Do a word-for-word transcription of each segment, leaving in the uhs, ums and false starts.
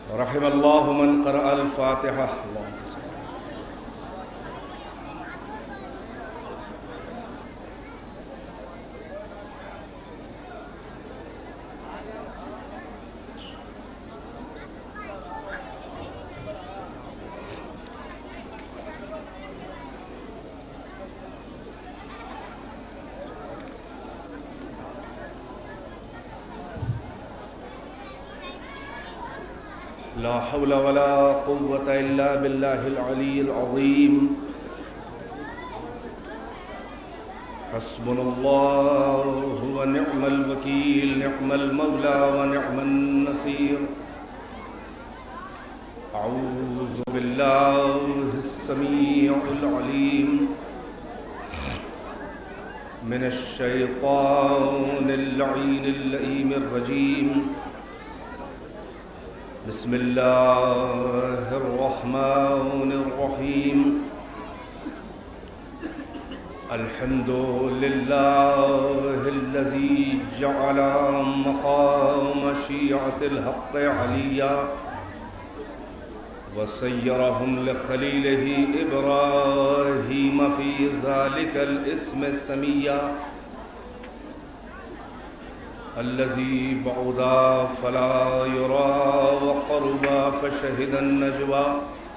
رحم الله من قرأ الفاتحة. اللهم صل. لا حول ولا قوة إلا بالله العلي العظيم. حسبنا الله ونعم الوكيل، نعم المولى ونعم النصير. أعوذ بالله السميع العليم من الشيطان اللعين اللئيم الرجيم. بسم الله الرحمن الرحيم. الحمد لله الذي جعل مقام شيعة الحق عليا وسيرهم لخليله إبراهيم في ذلك الاسم السميا الذي بعدا فلا يرى وقربا فشهد النجوى.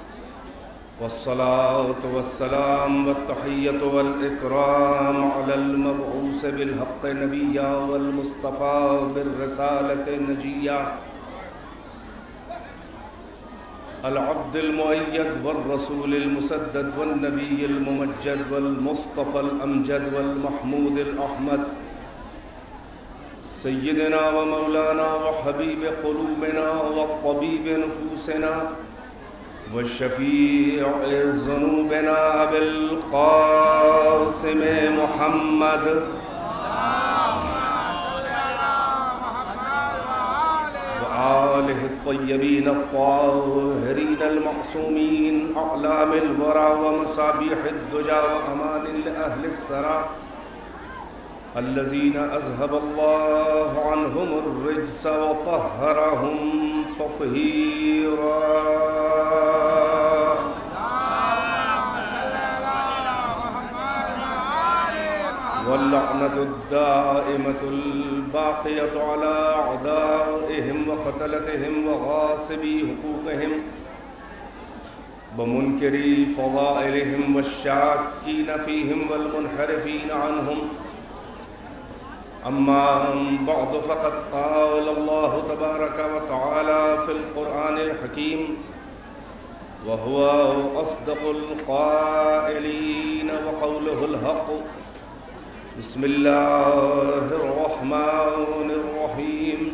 والصلاة والسلام والتحية والإكرام على المبعوث بالحق نبيا والمصطفى بالرسالة نجيا، العبد المؤيد والرسول المسدد والنبي الممجد والمصطفى الأمجد والمحمود الأحمد، سيدنا ومولانا وحبيب قلوبنا وطبيب نفوسنا وشفيع ذنوبنا أبي القاسم محمد وآله الطيبين الطاهرين المعصومين، أعلام الورى ومصابيح الدجى وأمان لأهل السرى الذين أذهب الله عنهم الرجس وطهرهم تطهيرا. واللعنة الدائمة الباقية على أعدائهم وقتلتهم وغاصبي حقوقهم ومنكري فضائلهم والشاكين فيهم والمنحرفين عنهم. أما بعد فقد قال الله تبارك وتعالى في القرآن الحكيم وهو أصدق القائلين وقوله الحق. بسم الله الرحمن الرحيم.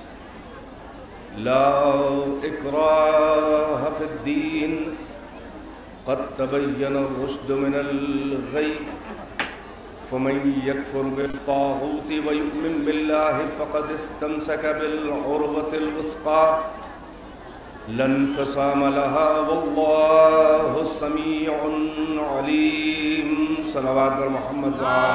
لا إكراه في الدين قد تبين الرشد من الغي، فمن يكفر بالطاغوت ويؤمن بالله فقد استمسك بالعروة الوثقى لا انفصام لها والله سميع عليم. صلوات بر محمد وآل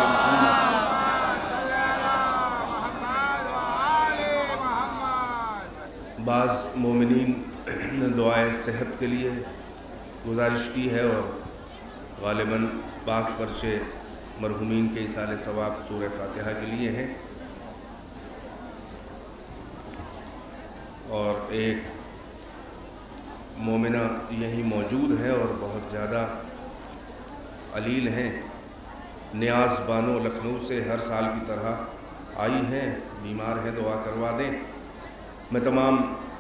محمد. بعض مومنین نے دعائے صحت کے لیے گزارش کی ہے اور غالباً بعض پرچے مرحومین کے ایصال ثواب سورہ فاتحہ کے لیے ہیں، اور ایک مومنہ یہیں موجود ہے اور بہت زیادہ علیل ہیں، نیاز بانو لکھنؤ سے ہر سال کی طرح آئی ہیں، بیمار ہیں، دعا کروا دیں. میں تمام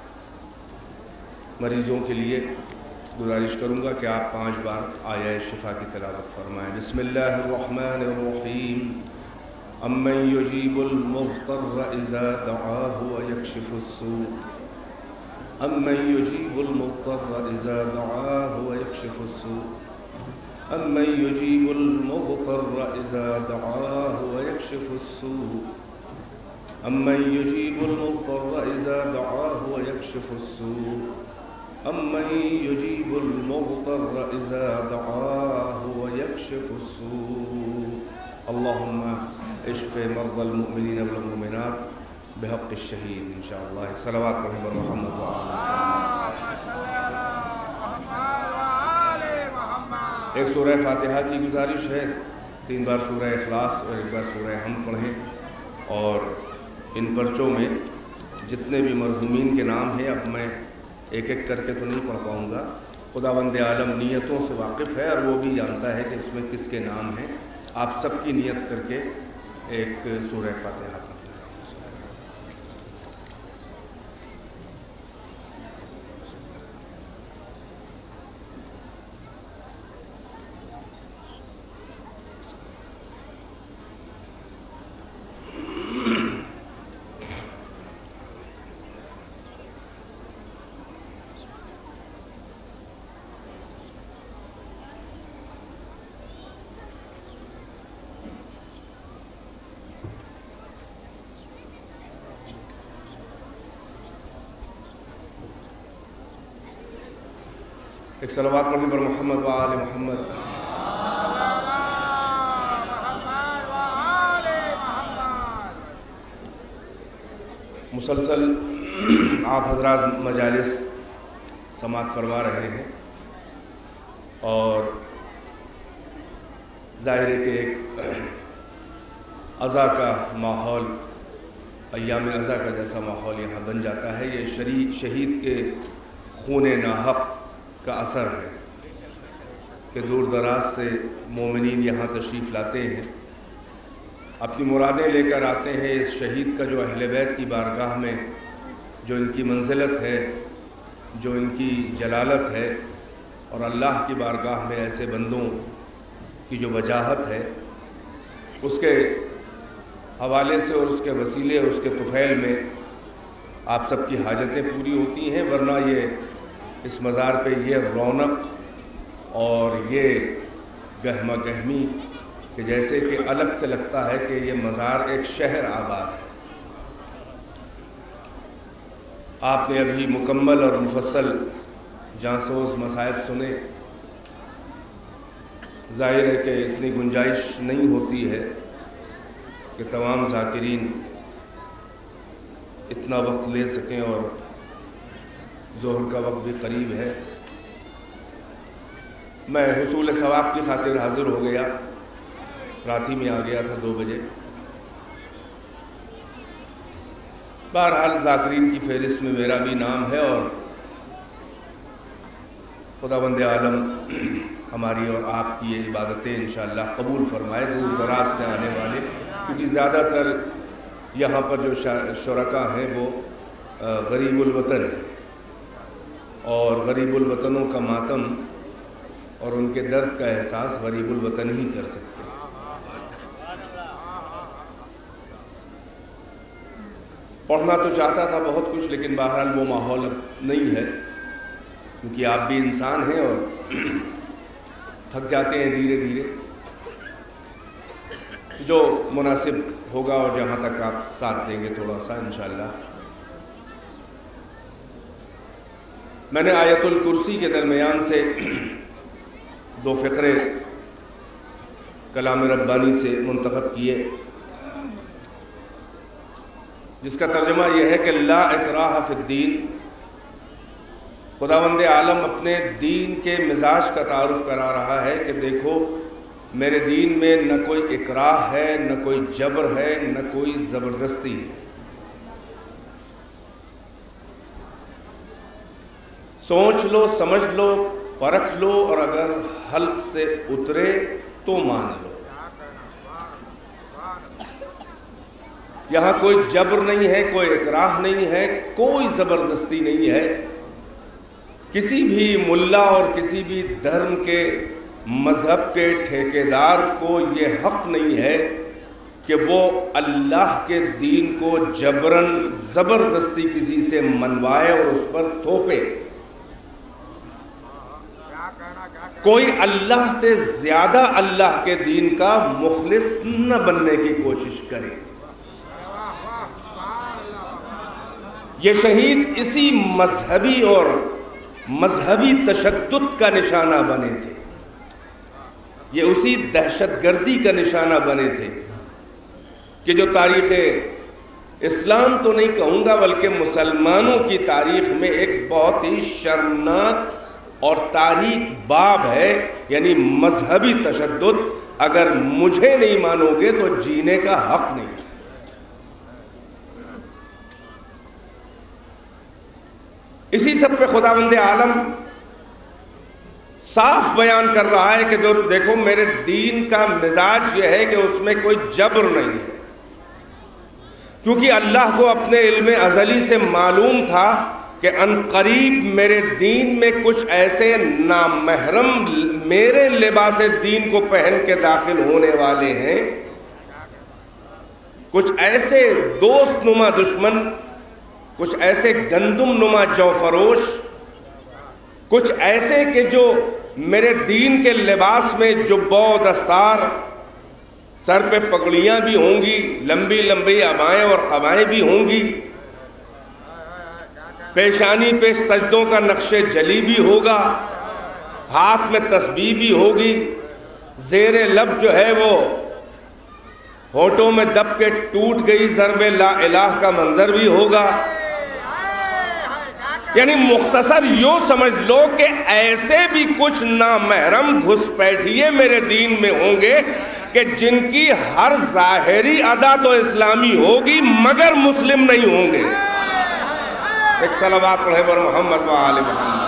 مریضوں کے لیے گزارش کروں گا کہ آپ پانچ بار آیہ شفا کی تلاوت فرمائیں. بسم اللہ الرحمن الرحیم. امن یجیب المضطر اذا دعاہ ویکشف السوء امن یجیب المضطر اذا دعاہ ویکشف السوء امن یجیب المضطر اذا دعاہ ویکشف السوء امن یجیب المضطر اذا دعاہ ویکشف السوء امن یجیب المضطر اذا دعاہ ویکشف السوء. اللہم اشف مرضى المؤمنین والمؤمنات بحق الشہید انشاءاللہ. صلوات پر محمد وآلہ. ایک سورہ فاتحہ کی گزارش ہے، تین بار سورہ اخلاص اور ایک بار سورہ حمد پڑھیں، اور ان پرچوں میں جتنے بھی مرحومین کے نام ہیں اب میں ایک ایک کر کے تو نہیں پڑھ پاؤں گا، خداوند عالم نیتوں سے واقف ہے اور وہ بھی جانتا ہے کہ اس میں کس کے نام ہیں۔ آپ سب کی نیت کر کے ایک سورہ فاتحہ پڑھیں۔ ایک صلوات پڑھیں پر محمد و آل محمد۔ مسلسل آپ حضرات مجالس سماعت فرما رہے ہیں، اور ظاہر ہے کہ ایک عزا کا ماحول، ایام عزا کا جیسا ماحول یہاں بن جاتا ہے۔ یہ شری شہید کے خون ناحق کا اثر ہے کہ دور دراز سے مومنین یہاں تشریف لاتے ہیں، اپنی مرادیں لے کر آتے ہیں۔ اس شہید کا جو اہل بیت کی بارگاہ میں جو ان کی منزلت ہے، جو ان کی جلالت ہے، اور اللہ کی بارگاہ میں ایسے بندوں کی جو وجاہت ہے، اس کے حوالے سے اور اس کے وسیلے اور اس کے طفیل میں آپ سب کی حاجتیں پوری ہوتی ہیں، ورنہ یہ اس مزار پہ یہ رونق اور یہ گہمہ گہمی کہ جیسے کہ الگ سے لگتا ہے کہ یہ مزار ایک شہر آباد ہے۔ آپ نے ابھی مکمل اور مفصل جانسوز مصائب سنے، ظاہر ہے کہ اتنی گنجائش نہیں ہوتی ہے کہ تمام ذاکرین اتنا وقت لے سکیں، اور ظہر کا وقت بھی قریب ہے۔ میں حصول ثواب کی خاطر حاضر ہو گیا، رات ہی میں آ گیا تھا دو بجے۔ بہرحال ذاکرین کی فہرست میں میرا بھی نام ہے، اور خداوند عالم ہماری اور آپ کی یہ عبادتیں انشاءاللہ قبول فرمائے، دور دراز سے آنے والے، کیونکہ زیادہ تر یہاں پر جو شرکاء ہیں وہ غریب الوطن ہیں، اور غریب الوطنوں کا ماتم اور ان کے درد کا احساس غریب الوطن ہی کر سکتے ہیں۔ پڑھنا تو چاہتا تھا بہت کچھ، لیکن بہرحال وہ ماحول اب نہیں ہے، کیونکہ آپ بھی انسان ہیں اور تھک جاتے ہیں دھیرے دھیرے۔ جو مناسب ہوگا اور جہاں تک آپ ساتھ دیں گے تھوڑا سا انشاءاللہ۔ میں نے آیت الکرسی کے درمیان سے دو فقرے کلام ربانی سے منتخب کیے، جس کا ترجمہ یہ ہے کہ لا اکراہ فی الدین۔ خداوند عالم اپنے دین کے مزاج کا تعارف کرا رہا ہے کہ دیکھو میرے دین میں نہ کوئی اکراہ ہے، نہ کوئی جبر ہے، نہ کوئی زبردستی ہے۔ سوچ لو، سمجھ لو، پرکھ لو، اور اگر حلق سے اترے تو مان لو۔ یہاں کوئی جبر نہیں ہے، کوئی اکراہ نہیں ہے، کوئی زبردستی نہیں ہے۔ کسی بھی ملا اور کسی بھی دھرم کے مذہب کے ٹھیکیدار کو یہ حق نہیں ہے کہ وہ اللہ کے دین کو جبراً زبردستی کسی سے منوائے اور اس پر تھوپے۔ کوئی اللہ سے زیادہ اللہ کے دین کا مخلص نہ بننے کی کوشش کرے۔ یہ شہید اسی مذہبی اور مذہبی تشدد کا نشانہ بنے تھے، یہ اسی دہشت گردی کا نشانہ بنے تھے کہ جو تاریخ اسلام تو نہیں کہوں گا بلکہ مسلمانوں کی تاریخ میں ایک بہت ہی شرمناک اور تاریک باب ہے، یعنی مذہبی تشدد. اگر مجھے نہیں مانو گے تو جینے کا حق نہیں. اسی سب پہ خداوند عالم صاف بیان کر رہا ہے کہ دیکھو میرے دین کا مزاج یہ ہے کہ اس میں کوئی جبر نہیں ہے، کیونکہ اللہ کو اپنے علم ازلی سے معلوم تھا کہ ان قریب میرے دین میں کچھ ایسے نامحرم میرے لباس دین کو پہن کے داخل ہونے والے ہیں، کچھ ایسے دوست نما دشمن، کچھ ایسے گندم نما جو فروش، کچھ ایسے کہ جو میرے دین کے لباس میں جبہ و دستار، سر پہ پگڑیاں بھی ہوں گی، لمبی لمبی عبائیں اور قبائیں بھی ہوں گی، پیشانی پہ سجدوں کا نقش جلی بھی ہوگا، ہاتھ میں تسبیح بھی ہوگی، زیر لب جو ہے وہ ہونٹوں میں دب کے ٹوٹ گئی ضرب لا الہ کا منظر بھی ہوگا. یعنی مختصر یوں سمجھ لو کہ ایسے بھی کچھ نامحرم گھسپیٹھیے میرے دین میں ہوں گے کہ جن کی ہر ظاہری ادا تو اسلامی ہوگی مگر مسلم نہیں ہوں گے. ایک صلوات پڑھے بر محمد و آل محمد.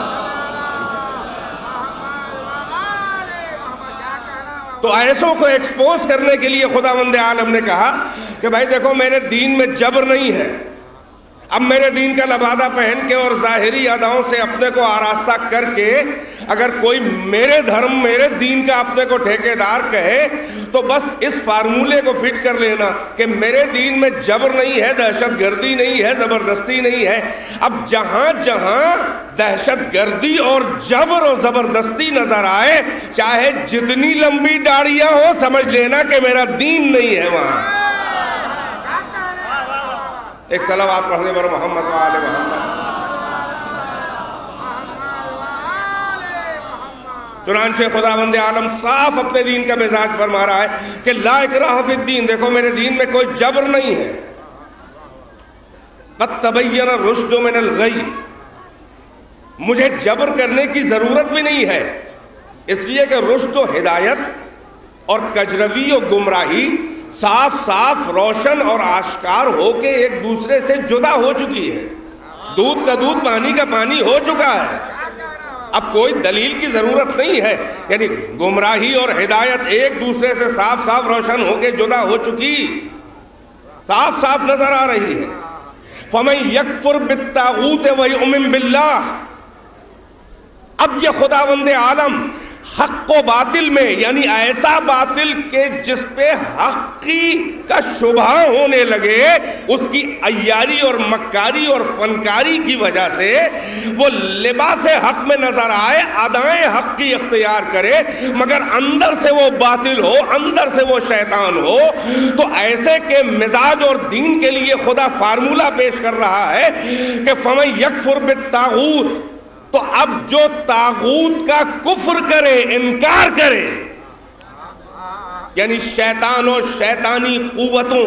تو ایسوں کو ایکسپوز کرنے کے لیے خداوند عالم نے کہا کہ بھائی دیکھو میرے دین میں جبر نہیں ہے. اب میرے دین کا لبادہ پہن کے اور ظاہری اداؤں سے اپنے کو آراستہ کر کے اگر کوئی میرے دھرم میرے دین کا اپنے کو ٹھیکیدار کہے تو بس اس فارمولے کو فٹ کر لینا کہ میرے دین میں جبر نہیں ہے، دہشت گردی نہیں ہے، زبردستی نہیں ہے. اب جہاں جہاں دہشت گردی اور جبر و زبردستی نظر آئے، چاہے جتنی لمبی داڑیاں ہو، سمجھ لینا کہ میرا دین نہیں ہے وہاں. ایک صلوات پڑھنے پر محمد و آل محمد. چنانچہ خداوند عالم صاف اپنے دین کا مزاج فرما رہا ہے کہ لا اکراہ فی الدین، دیکھو میرے دین میں کوئی جبر نہیں ہے. قد تبین الرشد من الغی، مجھے جبر کرنے کی ضرورت بھی نہیں ہے، اس لیے کہ رشد و ہدایت اور کجروی و گمراہی صاف صاف روشن اور آشکار ہو کے ایک دوسرے سے جدا ہو چکی ہے. دودھ کا دودھ پانی کا پانی ہو چکا ہے. اب کوئی دلیل کی ضرورت نہیں ہے. یعنی گمراہی اور ہدایت ایک دوسرے سے صاف صاف روشن ہو کے جدا ہو چکی، صاف صاف نظر آ رہی ہے. فَمَن يَكْفُرْ بِالطَّاغُوتِ وَيُؤْمِن بِاللَّهِ، اب یہ خداوند عالم حق و باطل میں، یعنی ایسا باطل کہ جس پہ حقی کا شبہ ہونے لگے، اس کی عیاری اور مکاری اور فنکاری کی وجہ سے وہ لباس حق میں نظر آئے، ادائیں حق کی اختیار کرے، مگر اندر سے وہ باطل ہو، اندر سے وہ شیطان ہو. تو ایسے کے مزاج اور دین کے لیے خدا فارمولہ پیش کر رہا ہے کہ فَمَن يَكْفُرْ بِالطَّاغُوتِ، تو اب جو طاغوت کا کفر کرے، انکار کرے، یعنی شیطان و شیطانی قوتوں،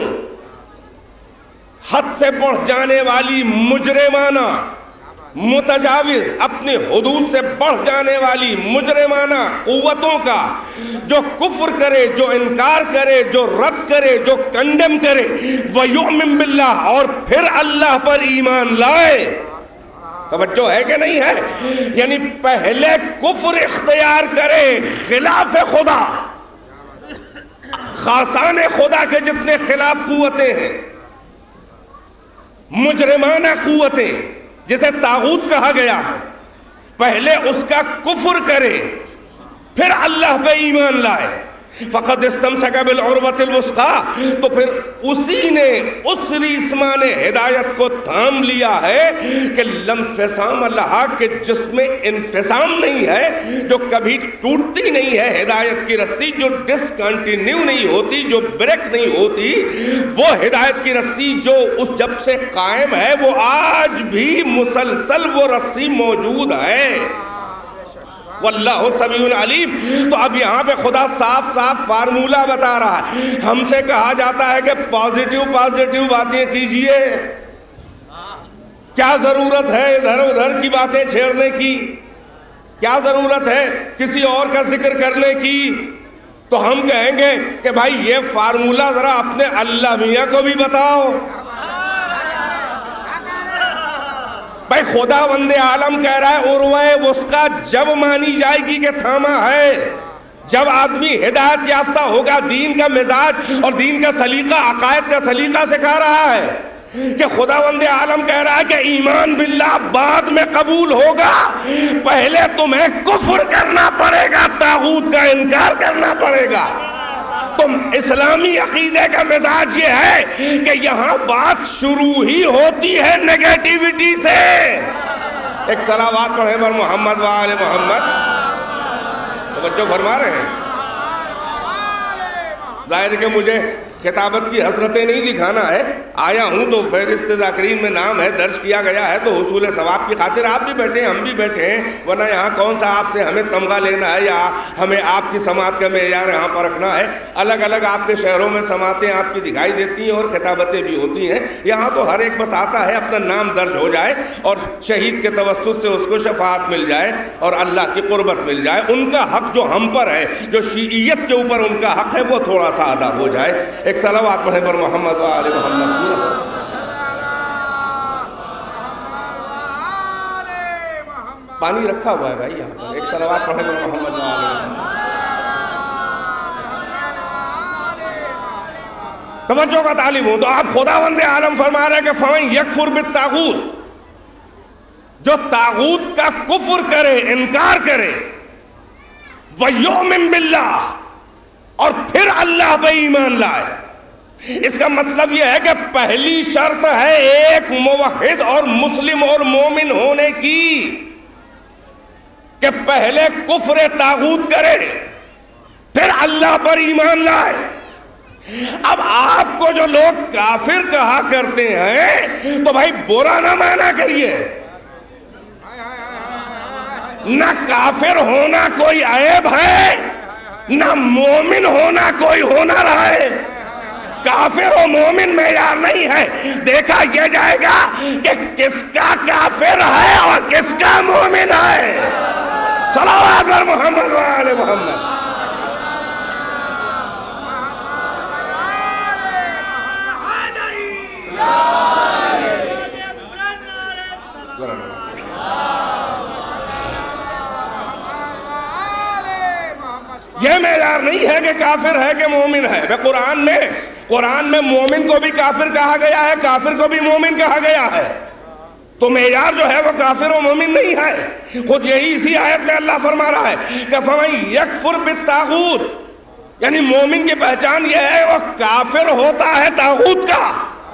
حد سے بڑھ جانے والی مجرمانہ، متجاوز، اپنی حدود سے بڑھ جانے والی مجرمانہ قوتوں کا جو کفر کرے، جو انکار کرے، جو رد کرے، جو کنڈم کرے، وَيُؤْمِن بِاللَّهِ، اور پھر اللہ پر ایمان لائے. توجہ ہے کہ نہیں ہے؟ یعنی پہلے کفر اختیار کرے خلاف خدا، خاصان خدا کے جتنے خلاف قوتیں ہیں، مجرمانہ قوتیں جسے طاغوت کہا گیا ہے، پہلے اس کا کفر کرے پھر اللہ پہ ایمان لائے. فقد استمسک بالعروۃ الوثقی، تو پھر اسی نے اس ریسمان ہدایت کو تھام لیا ہے کہ لانفصام لہا، کہ جس میں انفصام نہیں ہے، جو کبھی ٹوٹتی نہیں ہے ہدایت کی رسی، جو ڈسکنٹینیو نہیں ہوتی، جو بریک نہیں ہوتی، وہ ہدایت کی رسی جو اس جب سے قائم ہے وہ آج بھی مسلسل وہ رسی موجود ہے. واللہ سمیع علیم. تو اب یہاں پہ خدا صاف صاف فارمولہ بتا رہا ہے. ہم سے کہا جاتا ہے کہ پازیٹیو پازیٹیو باتیں کیجئے، کیا ضرورت ہے ادھر ادھر کی باتیں چھیڑنے کی؟ کیا ضرورت ہے کسی اور کا ذکر کرنے کی؟ تو ہم کہیں گے کہ بھائی یہ فارمولہ ذرا اپنے اللہ میاں کو بھی بتاؤ۔ بھائی خدا وند عالم کہہ رہا ہے عروہ وثقیٰ جب مانی جائے گی کہ تھاما ہے، جب آدمی ہدایت یافتہ ہوگا، دین کا مزاج اور دین کا سلیقہ، عقائد کا سلیقہ سکھا رہا ہے کہ خداوند عالم کہہ رہا ہے کہ ایمان باللہ بعد میں قبول ہوگا، پہلے تمہیں کفر کرنا پڑے گا، طاغوت کا انکار کرنا پڑے گا۔ تم اسلامی عقیدے کا مزاج یہ ہے کہ یہاں بات شروع ہی ہوتی ہے نیگیٹیوٹی سے۔ ایک صلوات پڑھیں بر محمد و آل محمد، توجہ فرما رہے ہیں؟ ظاہر ہے کہ مجھے خطابت کی حسرتیں نہیں دکھانا ہے، آیا ہوں تو فہرست ذاکرین میں نام ہے، درج کیا گیا ہے، تو حصول ثواب کی خاطر آپ بھی بیٹھے ہیں، ہم بھی بیٹھے ہیں، ورنہ یہاں کون سا آپ سے ہمیں تمغہ لینا ہے یا ہمیں آپ کی سماعت کا معیار یہاں پر رکھنا ہے۔ الگ الگ آپ کے شہروں میں سماعتیں آپ کی دکھائی دیتی ہیں اور خطابتیں بھی ہوتی ہیں، یہاں تو ہر ایک بس آتا ہے اپنا نام درج ہو جائے اور شہید کے توسط سے اس کو شفاعت مل جائے اور اللہ کی قربت مل جائے۔ ان کا حق جو ہم پر ہے، جو شیعیت کے اوپر ان کا حق ہے، وہ تھوڑا سا ادا ہو جائے۔ ایک صلوات پڑھیں پر محمد و آل محمد۔ پانی رکھا ہوا ہے بھائی یہاں پر، ایک صلوات پڑھیں پر محمد و آل محمد۔ توجہ کا تعلیم ہو تو آپ خداوند عالم فرما رہے ہیں کہ فَمَن يَكْفُرْ بِالطَّاغُوتِ، جو طاغوت کا کفر کرے، انکار کرے، وَيُؤْمِن بِاللَّهِ، اور پھر اللہ پہ ایمان لائے۔ اس کا مطلب یہ ہے کہ پہلی شرط ہے ایک موحد اور مسلم اور مومن ہونے کی، کہ پہلے کفر طاغوت کرے پھر اللہ پر ایمان لائے۔ اب آپ کو جو لوگ کافر کہا کرتے ہیں تو بھائی برا نہ مانا کریے، نہ کافر ہونا کوئی عیب ہے، نہ مومن ہونا کوئی ہونا رہا ہے۔ کافر و مومن معیار نہیں ہے، دیکھا یہ جائے گا کہ کس کا کافر ہے اور کس کا مومن ہے۔ صلوات پر محمد و آل محمد۔ یہ معیار نہیں ہے کہ کافر ہے کہ مومن ہے۔ بے قرآن میں قرآن میں مومن کو بھی کافر کہا گیا ہے، کافر کو بھی مومن کہا گیا ہے، تو معیار جو ہے وہ کافر و مومن نہیں ہے۔ خود یہی اسی آیت میں اللہ فرما رہا ہے کہ فَمَن يَكْفُرْ بِالطَّاغُوتِ، یعنی مومن کی پہچان یہ ہے وہ کافر ہوتا ہے طاغوت کا۔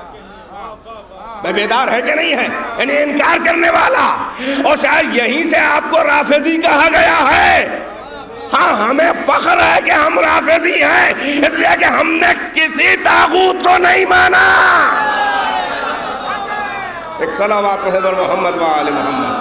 بیدار ہے کہ نہیں ہے؟ یعنی انکار کرنے والا، اور شاید یہیں سے آپ کو رافضی کہا گیا ہے۔ ہاں ہمیں فخر ہے کہ ہم رافضی ہیں، اس لیے کہ ہم نے کسی طاغوت کو نہیں مانا۔ ایک صلوات پڑھیں پر محمد و آل محمد۔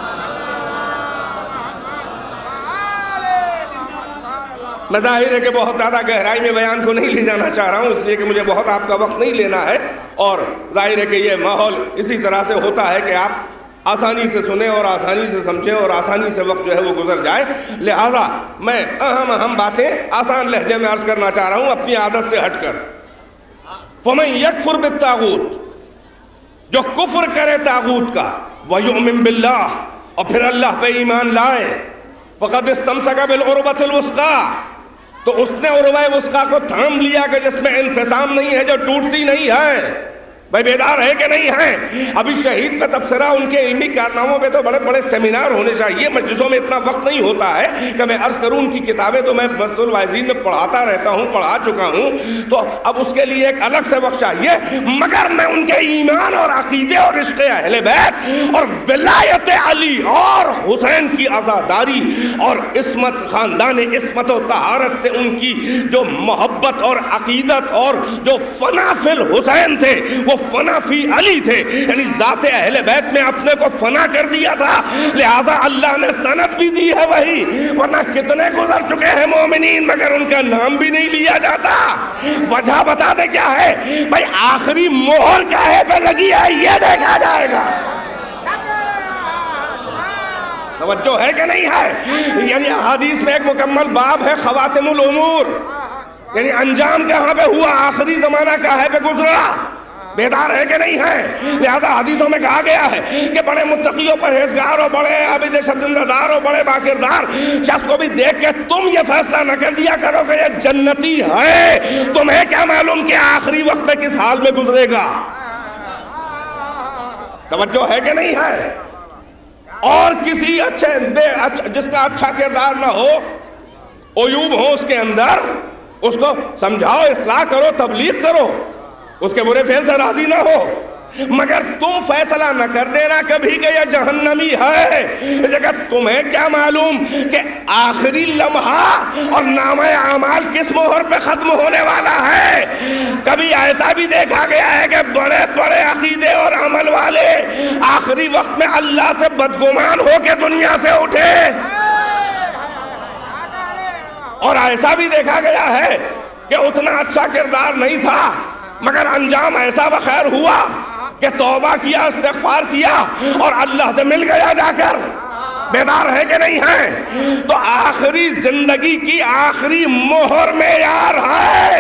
میں ظاہر ہے کہ بہت زیادہ گہرائی میں بیان کو نہیں لے جانا چاہ رہا ہوں، اس لیے کہ مجھے بہت آپ کا وقت نہیں لینا ہے، اور ظاہر ہے کہ یہ ماحول اسی طرح سے ہوتا ہے کہ آپ آسانی سے سنیں اور آسانی سے سمجھیں اور آسانی سے وقت جو ہے وہ گزر جائے، لہٰذا میں اہم اہم باتیں آسان لہجے میں عرض کرنا چاہ رہا ہوں اپنی عادت سے ہٹ کر۔ فَمَن يَكْفُرْ بِالطَّاغُوتِ، جو کفر کرے طاغوت کا، وَيُؤْمِن بِاللَّهِ، اور پھر اللہ پہ ایمان لائے، فَقَدْ اسْتَمْسَكَ بِالْعُرْوَةِ الْوُثْقَىٰ، تو اس نے عروہ وثقیٰ کو تھام لیا کہ جس میں انفصام نہیں ہے، جو ٹوٹتی نہیں ہے۔ بھائی بیدار ہے کہ نہیں ہے؟ ابھی شہید کا تبصرہ، ان کے علمی کارناموں پہ تو بڑے بڑے سیمینار ہونے چاہیے، مجلسوں میں اتنا وقت نہیں ہوتا ہے کہ میں عرض کروں۔ ان کی کتابیں تو میں مسجد الواعظین میں پڑھاتا رہتا ہوں، پڑھا چکا ہوں، تو اب اس کے لیے ایک الگ سے وقت چاہیے، مگر میں ان کے ایمان اور عقیدے اور عشق اہل بیت اور ولایت علی اور حسین کی عزاداری اور عصمت، خاندان عصمت و طہارت سے ان کی جو محبت اور عقیدت اور جو فنا فی الحسین تھے وہ فنا فی علی تھے، یعنی ذات اہل بیت میں اپنے کو فنا کر دیا تھا، لہٰذا اللہ نے سند بھی دی ہے وہی، ورنہ کتنے گزر چکے ہیں مومنین مگر ان کا نام بھی نہیں لیا جاتا۔ وجہ بتا دے کیا ہے؟ بھائی آخری مہر کاہے پہ لگی ہے یہ دیکھا جائے گا۔ توجہ ہے کہ نہیں ہے؟ یعنی حدیث میں ایک مکمل باب ہے خواتم الامور، یعنی انجام کہاں پہ ہوا، آخری زمانہ کہاں پہ گزرا، بیدار ہے کہ نہیں ہے؟ لہذا حدیثوں میں کہا گیا ہے کہ بڑے متقی و پرہیزگار ہو، بڑے عابد شرمندہ دار ہو، بڑے باکردار شخص کو بھی دیکھ کے تم یہ فیصلہ نہ کر دیا کرو کہ یہ جنتی ہے، تمہیں کیا معلوم کہ آخری وقت میں کس حال میں گزرے گا۔ توجہ ہے کہ نہیں ہے؟ اور کسی اچھے بے جس کا اچھا کردار نہ ہو، عیوب ہو اس کے اندر، اس کو سمجھاؤ، اصلاح کرو، تبلیغ کرو، اس کے برے فعل سے راضی نہ ہو، مگر تم فیصلہ نہ کر دینا کبھی کہ یہ جہنمی ہے۔ اس جگہ تمہیں کیا معلوم کہ آخری لمحہ اور نامہ اعمال کس مہر پہ ختم ہونے والا ہے۔ کبھی ایسا بھی دیکھا گیا ہے کہ بڑے بڑے عقیدے اور عمل والے آخری وقت میں اللہ سے بدگمان ہو کے دنیا سے اٹھے، اور ایسا بھی دیکھا گیا ہے کہ اتنا اچھا کردار نہیں تھا مگر انجام ایسا بخیر ہوا کہ توبہ کیا، استغفار کیا اور اللہ سے مل گیا جا کر۔ بیدار ہے کہ نہیں ہے؟ تو آخری زندگی کی آخری مہر معیار ہے،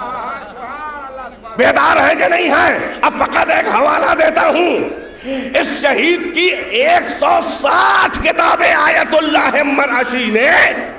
بیدار ہے کہ نہیں ہے؟ اب فقط ایک حوالہ دیتا ہوں، اس شہید کی ایک سو ساٹھ کتابیں آیت اللہ مرعشی نے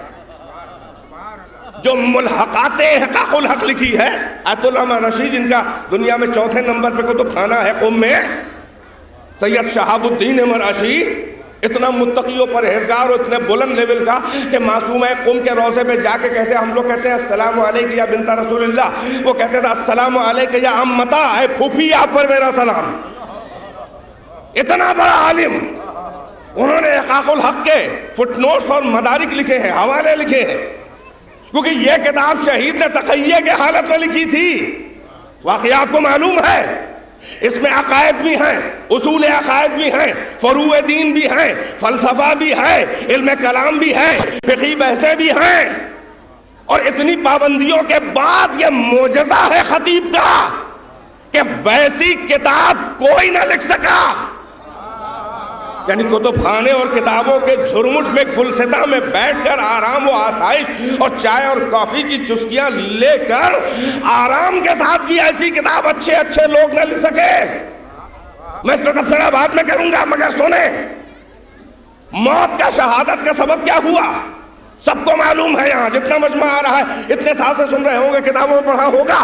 جو ملحقات حقاق الحق لکھی ہے، آیت اللہ مرعشی جن کا دنیا میں چوتھے نمبر پہ کتب خانہ ہے قم میں، سید شہاب الدین مرعشی اتنا متقی و پرہیزگار اور اتنے بلند لیول کا کہ معصومہ قم کے روضے پہ جا کے کہتے ہیں، ہم لوگ کہتے ہیں السلام علیکہ یا بنت رسول اللہ، وہ کہتے تھے السلام علیکہ یا امتا، اے پھوپھی آپ پر میرا سلام۔ اتنا بڑا عالم، انہوں نے حقاق الحق کے فٹ نوٹس اور مدارک لکھے ہیں، حوالے لکھے ہیں، کیونکہ یہ کتاب شہید نے تقیہ کے حالت میں لکھی تھی۔ واقعات کو معلوم ہے، اس میں عقائد بھی ہیں، اصول عقائد بھی ہیں، فروع دین بھی ہیں، فلسفہ بھی ہے، علم کلام بھی ہے، فقہی بحثیں بھی ہیں، اور اتنی پابندیوں کے بعد یہ معجزہ ہے خطیب کا کہ ویسی کتاب کوئی نہ لکھ سکا۔ یعنی کتب خانے اور کتابوں کے جھرمٹ میں گلستہ میں بیٹھ کر آرام و آسائش اور چائے اور کافی کی چسکیاں لے کر آرام کے ساتھ بھی ایسی کتاب اچھے اچھے لوگ نہ لکھ سکے۔ میں اس پہ تبصرہ بعد میں کروں گا، مگر سنیں، موت کا شہادت کا سبب کیا ہوا سب کو معلوم ہے، یہاں جتنا مجمع آ رہا ہے اتنے سال سے سن رہے ہوں گے، کتابوں میں پڑھا ہوگا۔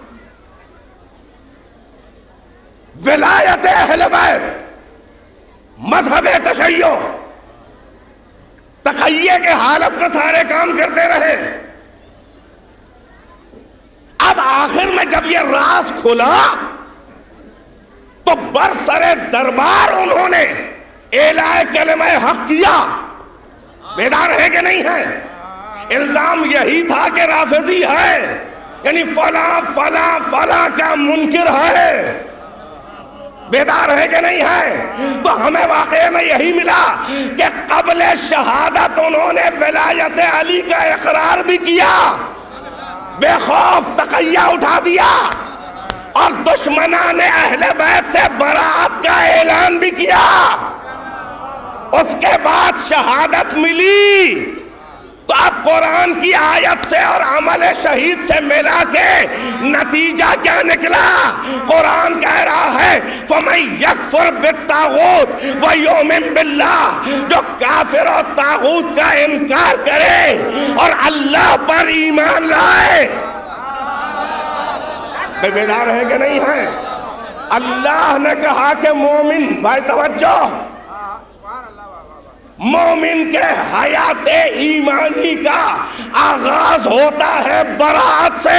ولایت اہل بیت، مذہب تشیع، تقیہ کے حالت میں سارے کام کرتے رہے۔ اب آخر میں جب یہ راز کھلا تو برسر دربار انہوں نے اعلاء کلمہ حق کیا۔ بیدار ہے کہ نہیں ہے؟ الزام یہی تھا کہ رافضی ہے، یعنی فلاں فلاں فلاں کا منکر ہے۔ بیدار ہے کہ نہیں ہے؟ تو ہمیں واقعے میں یہی ملا کہ قبل شہادت انہوں نے ولایت علی کا اقرار بھی کیا، بے خوف تقیہ اٹھا دیا، اور دشمنان اہل بیت سے براءت کا اعلان بھی کیا۔ اس کے بعد شہادت ملی تو اب قرآن کی آیت سے اور عمل شہید سے ملا کے نتیجہ کیا نکلا؟ قرآن کہہ رہا ہے فَمَن يَكْفُرْ بِالطَّاغُوتِ وَيُؤْمِن بِاللَّهِ، جو کافر و طاغوت کا انکار کرے اور اللہ پر ایمان لائے۔ بھائی بیدار ہے کہ نہیں ہے؟ اللہ نے کہا کہ مومن، بھائی توجہ، مومن کے حیات ایمانی کا آغاز ہوتا ہے براءت سے۔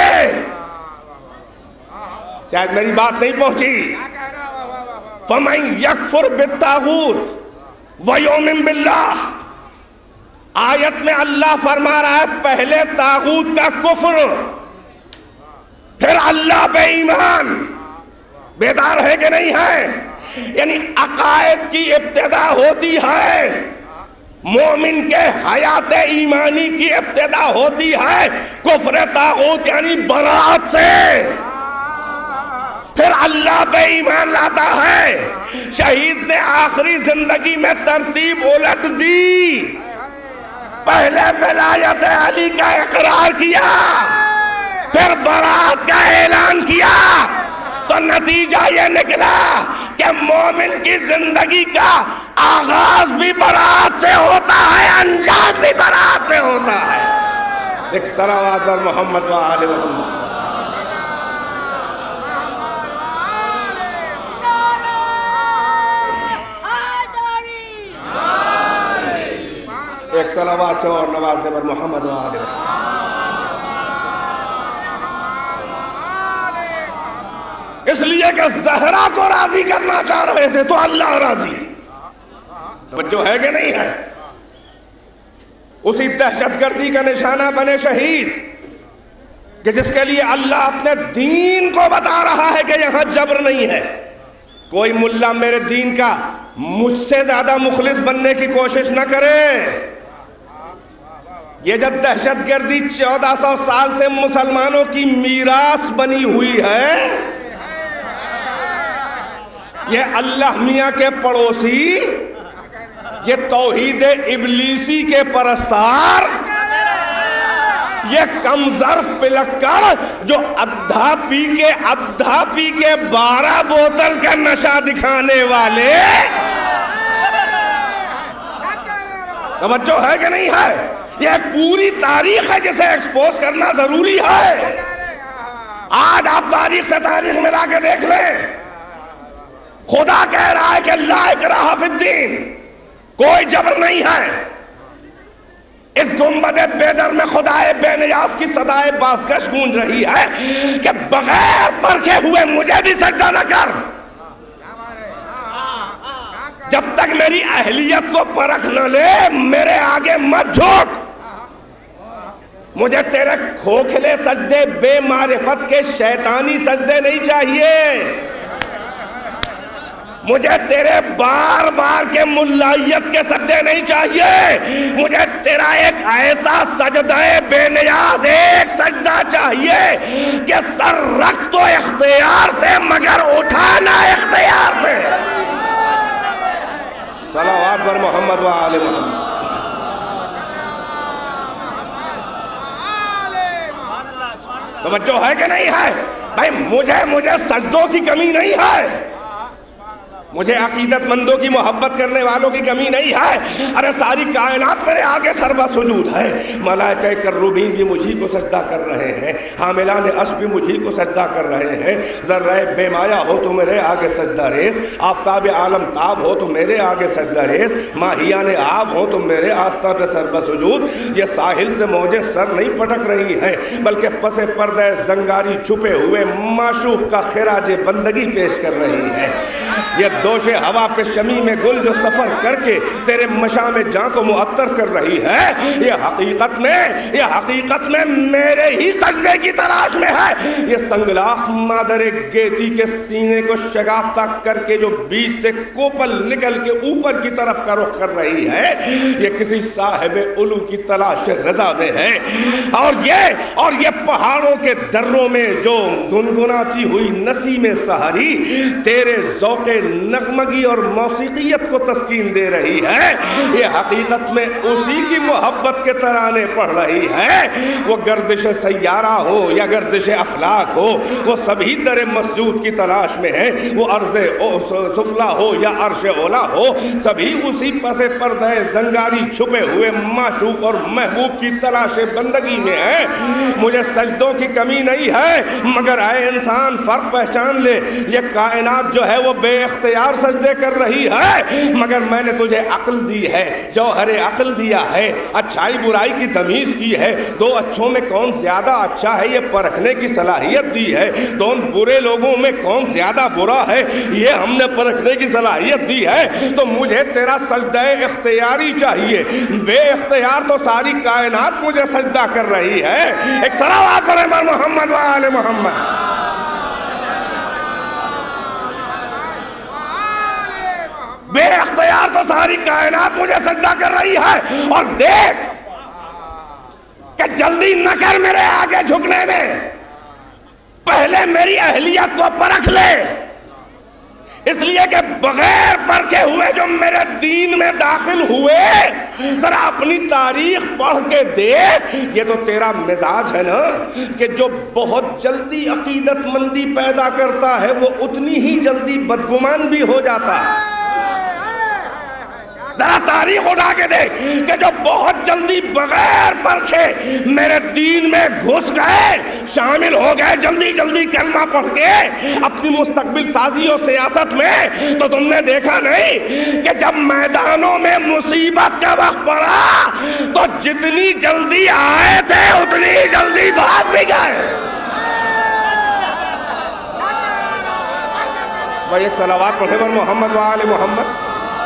شاید میری بات نہیں پہنچی۔ فَمَن يَكْفُرْ بِالطَّاغُوتِ وَيُؤْمِن بِاللَّهِ، آیت میں اللہ فرما رہا ہے پہلے طاغوت کا کفر، پھر اللہ پہ ایمان۔ بیدار ہے کہ نہیں ہے؟ یعنی عقائد کی ابتدا ہوتی ہے، مومن کے حیات ایمانی کی ابتدا ہوتی ہے کفر طاغوت یعنی براءت سے۔ پھر اللہ پہ ایمان لاتا ہے. شہید نے آخری زندگی میں ترتیب الٹ دی. پہلے ولایت علی کا اقرار کیا، پھر برات کا اعلان کیا، تو نتیجہ یہ نکلا کہ مومن کی زندگی کا آغاز بھی برات سے ہوتا ہے، انجام بھی برات سے ہوتا ہے. ایک صلوات پر محمد و آل محمد. ایک صلوات سے اور نوازے پر محمد و آل محمد. اس لیے کہ زہرا کو راضی کرنا چاہ رہے تھے تو اللہ راضی. توجہ ہے کہ نہیں ہے؟ اسی دہشت گردی کا نشانہ بنے شہید کہ جس کے لیے اللہ اپنے دین کو بتا رہا ہے کہ یہاں جبر نہیں ہے. کوئی ملا میرے دین کا مجھ سے زیادہ مخلص بننے کی کوشش نہ کرے. یہ جب دہشت گردی چودہ سو سال سے مسلمانوں کی میراث بنی ہوئی ہے، یہ اللہ میاں کے پڑوسی، یہ توحید ابلیسی کے پرستار، یہ کم ظرف پلکڑ جو ادھا پی کے ادھا پی کے بارہ بوتل کا نشہ دکھانے والے. توجہ ہے کہ نہیں ہے؟ یہ ایک پوری تاریخ ہے جسے ایکسپوز کرنا ضروری ہے. آج آپ تاریخ سے تاریخ ملا کے دیکھ لیں. خدا کہہ رہا ہے کہ لا اکراہ فی الدین، کوئی جبر نہیں ہے. اس گنبد بیدر میں خدائے بے نیاز کی صدائے بازگشت گونج رہی ہے کہ بغیر پرکھے ہوئے مجھے بھی سجدہ نہ کر. جب تک میری اہلیت کو پرکھ نہ لے میرے آگے مت جھک. مجھے تیرے کھوکھلے سجدے بے معرفت کے شیطانی سجدے نہیں چاہیے. مجھے تیرے بار بار کے ملائیت کے سجدے نہیں چاہیے. مجھے تیرا ایک ایسا سجدہ بے نیاز ایک سجدہ چاہیے کہ سر رکھ تو اختیار سے مگر اٹھانا اختیار سے. صلوات پر محمد و آل محمد. توجہ ہے کہ نہیں ہے؟ بھائی مجھے مجھے سجدوں کی کمی نہیں ہے، مجھے عقیدت مندوں کی محبت کرنے والوں کی کمی نہیں ہے. ارے ساری کائنات میرے آگے سربہ سجود ہے. ملائکہ کروبین بھی مجھی کو سجدہ کر رہے ہیں، حاملان عرش بھی مجھی کو سجدہ کر رہے ہیں. ذرہ بے مایا ہو تو میرے آگے سجدہ ریز، آفتاب عالم تاب ہو تو میرے آگے سجدہ ریز، ماہیان آب ہو تو میرے آستہ پہ سربہ سجود. یہ ساحل سے موجیں سر نہیں پٹک رہی ہیں بلکہ پس پردہ زنگاری چھپے ہوئے معشوق کا خراج بندگی پیش کر رہی ہے. یہ دوش ہوا پہ شمی میں گل جو سفر کر کے تیرے مشام جاں کو معطر کر رہی ہے، یہ حقیقت میں یہ حقیقت میں میرے ہی سجدے کی تلاش میں ہے. یہ سنگلاخ مادر گیتی کے سینے کو شگافتہ کر کے جو بیچ سے کوپل نکل کے اوپر کی طرف کا رخ کر رہی ہے، یہ کسی صاحب علو کی تلاش رضا میں ہے. اور یہ اور یہ پہاڑوں کے دروں میں جو گنگناتی ہوئی نسیم سحری تیرے ذوق نغمگی اور موسیقیت کو تسکین دے رہی ہے، یہ حقیقت میں اسی کی محبت کے ترانے پڑھ رہی ہے. وہ گردش سیارہ ہو یا گردش افلاک ہو، وہ سبھی در مسجود کی تلاش میں ہیں. وہ عرض سفلا ہو یا عرش اولا ہو، سبھی اسی پس پردہ زنگاری چھپے ہوئے معشوق اور محبوب کی تلاش بندگی میں ہیں. مجھے سجدوں کی کمی نہیں ہے مگر اے انسان فرق پہچان لے. یہ کائنات جو ہے وہ بے اختیار سجدے کر رہی ہے مگر میں نے تجھے عقل دی ہے، جوہر عقل دیا ہے، اچھائی برائی کی تمیز کی ہے. دو اچھوں میں کون زیادہ اچھا ہے یہ پرکھنے کی صلاحیت دی ہے. دون برے لوگوں میں کون زیادہ برا ہے یہ ہم نے پرکھنے کی صلاحیت دی ہے. تو مجھے تیرا سجدہ اختیاری چاہیے. بے اختیار تو ساری کائنات مجھے سجدہ کر رہی ہے. ایک صلوات پر محمد و آل محمد. بے اختیار تو ساری کائنات مجھے سجدہ کر رہی ہے. اور دیکھ کہ جلدی نہ کر میرے آگے جھکنے میں. پہلے میری اہلیت کو پرکھ لے، اس لیے کہ بغیر پرکھے ہوئے جو میرے دین میں داخل ہوئے، ذرا اپنی تاریخ پڑھ کے دیکھ. یہ تو تیرا مزاج ہے نا کہ جو بہت جلدی عقیدت مندی پیدا کرتا ہے وہ اتنی ہی جلدی بدگمان بھی ہو جاتا ہے. ذرا تاریخ اٹھا کے دیکھ کہ جو بہت جلدی بغیر پرکھے میرے دین میں گھس گئے، شامل ہو گئے جلدی جلدی کلمہ پڑھ کے اپنی مستقبل سازی اور سیاست میں، تو تم نے دیکھا نہیں کہ جب میدانوں میں مصیبت کا وقت پڑا تو جتنی جلدی آئے تھے اتنی جلدی بھاگ بھی گئے. بھائی ایک صلوات پڑھے بر محمد و آل محمد.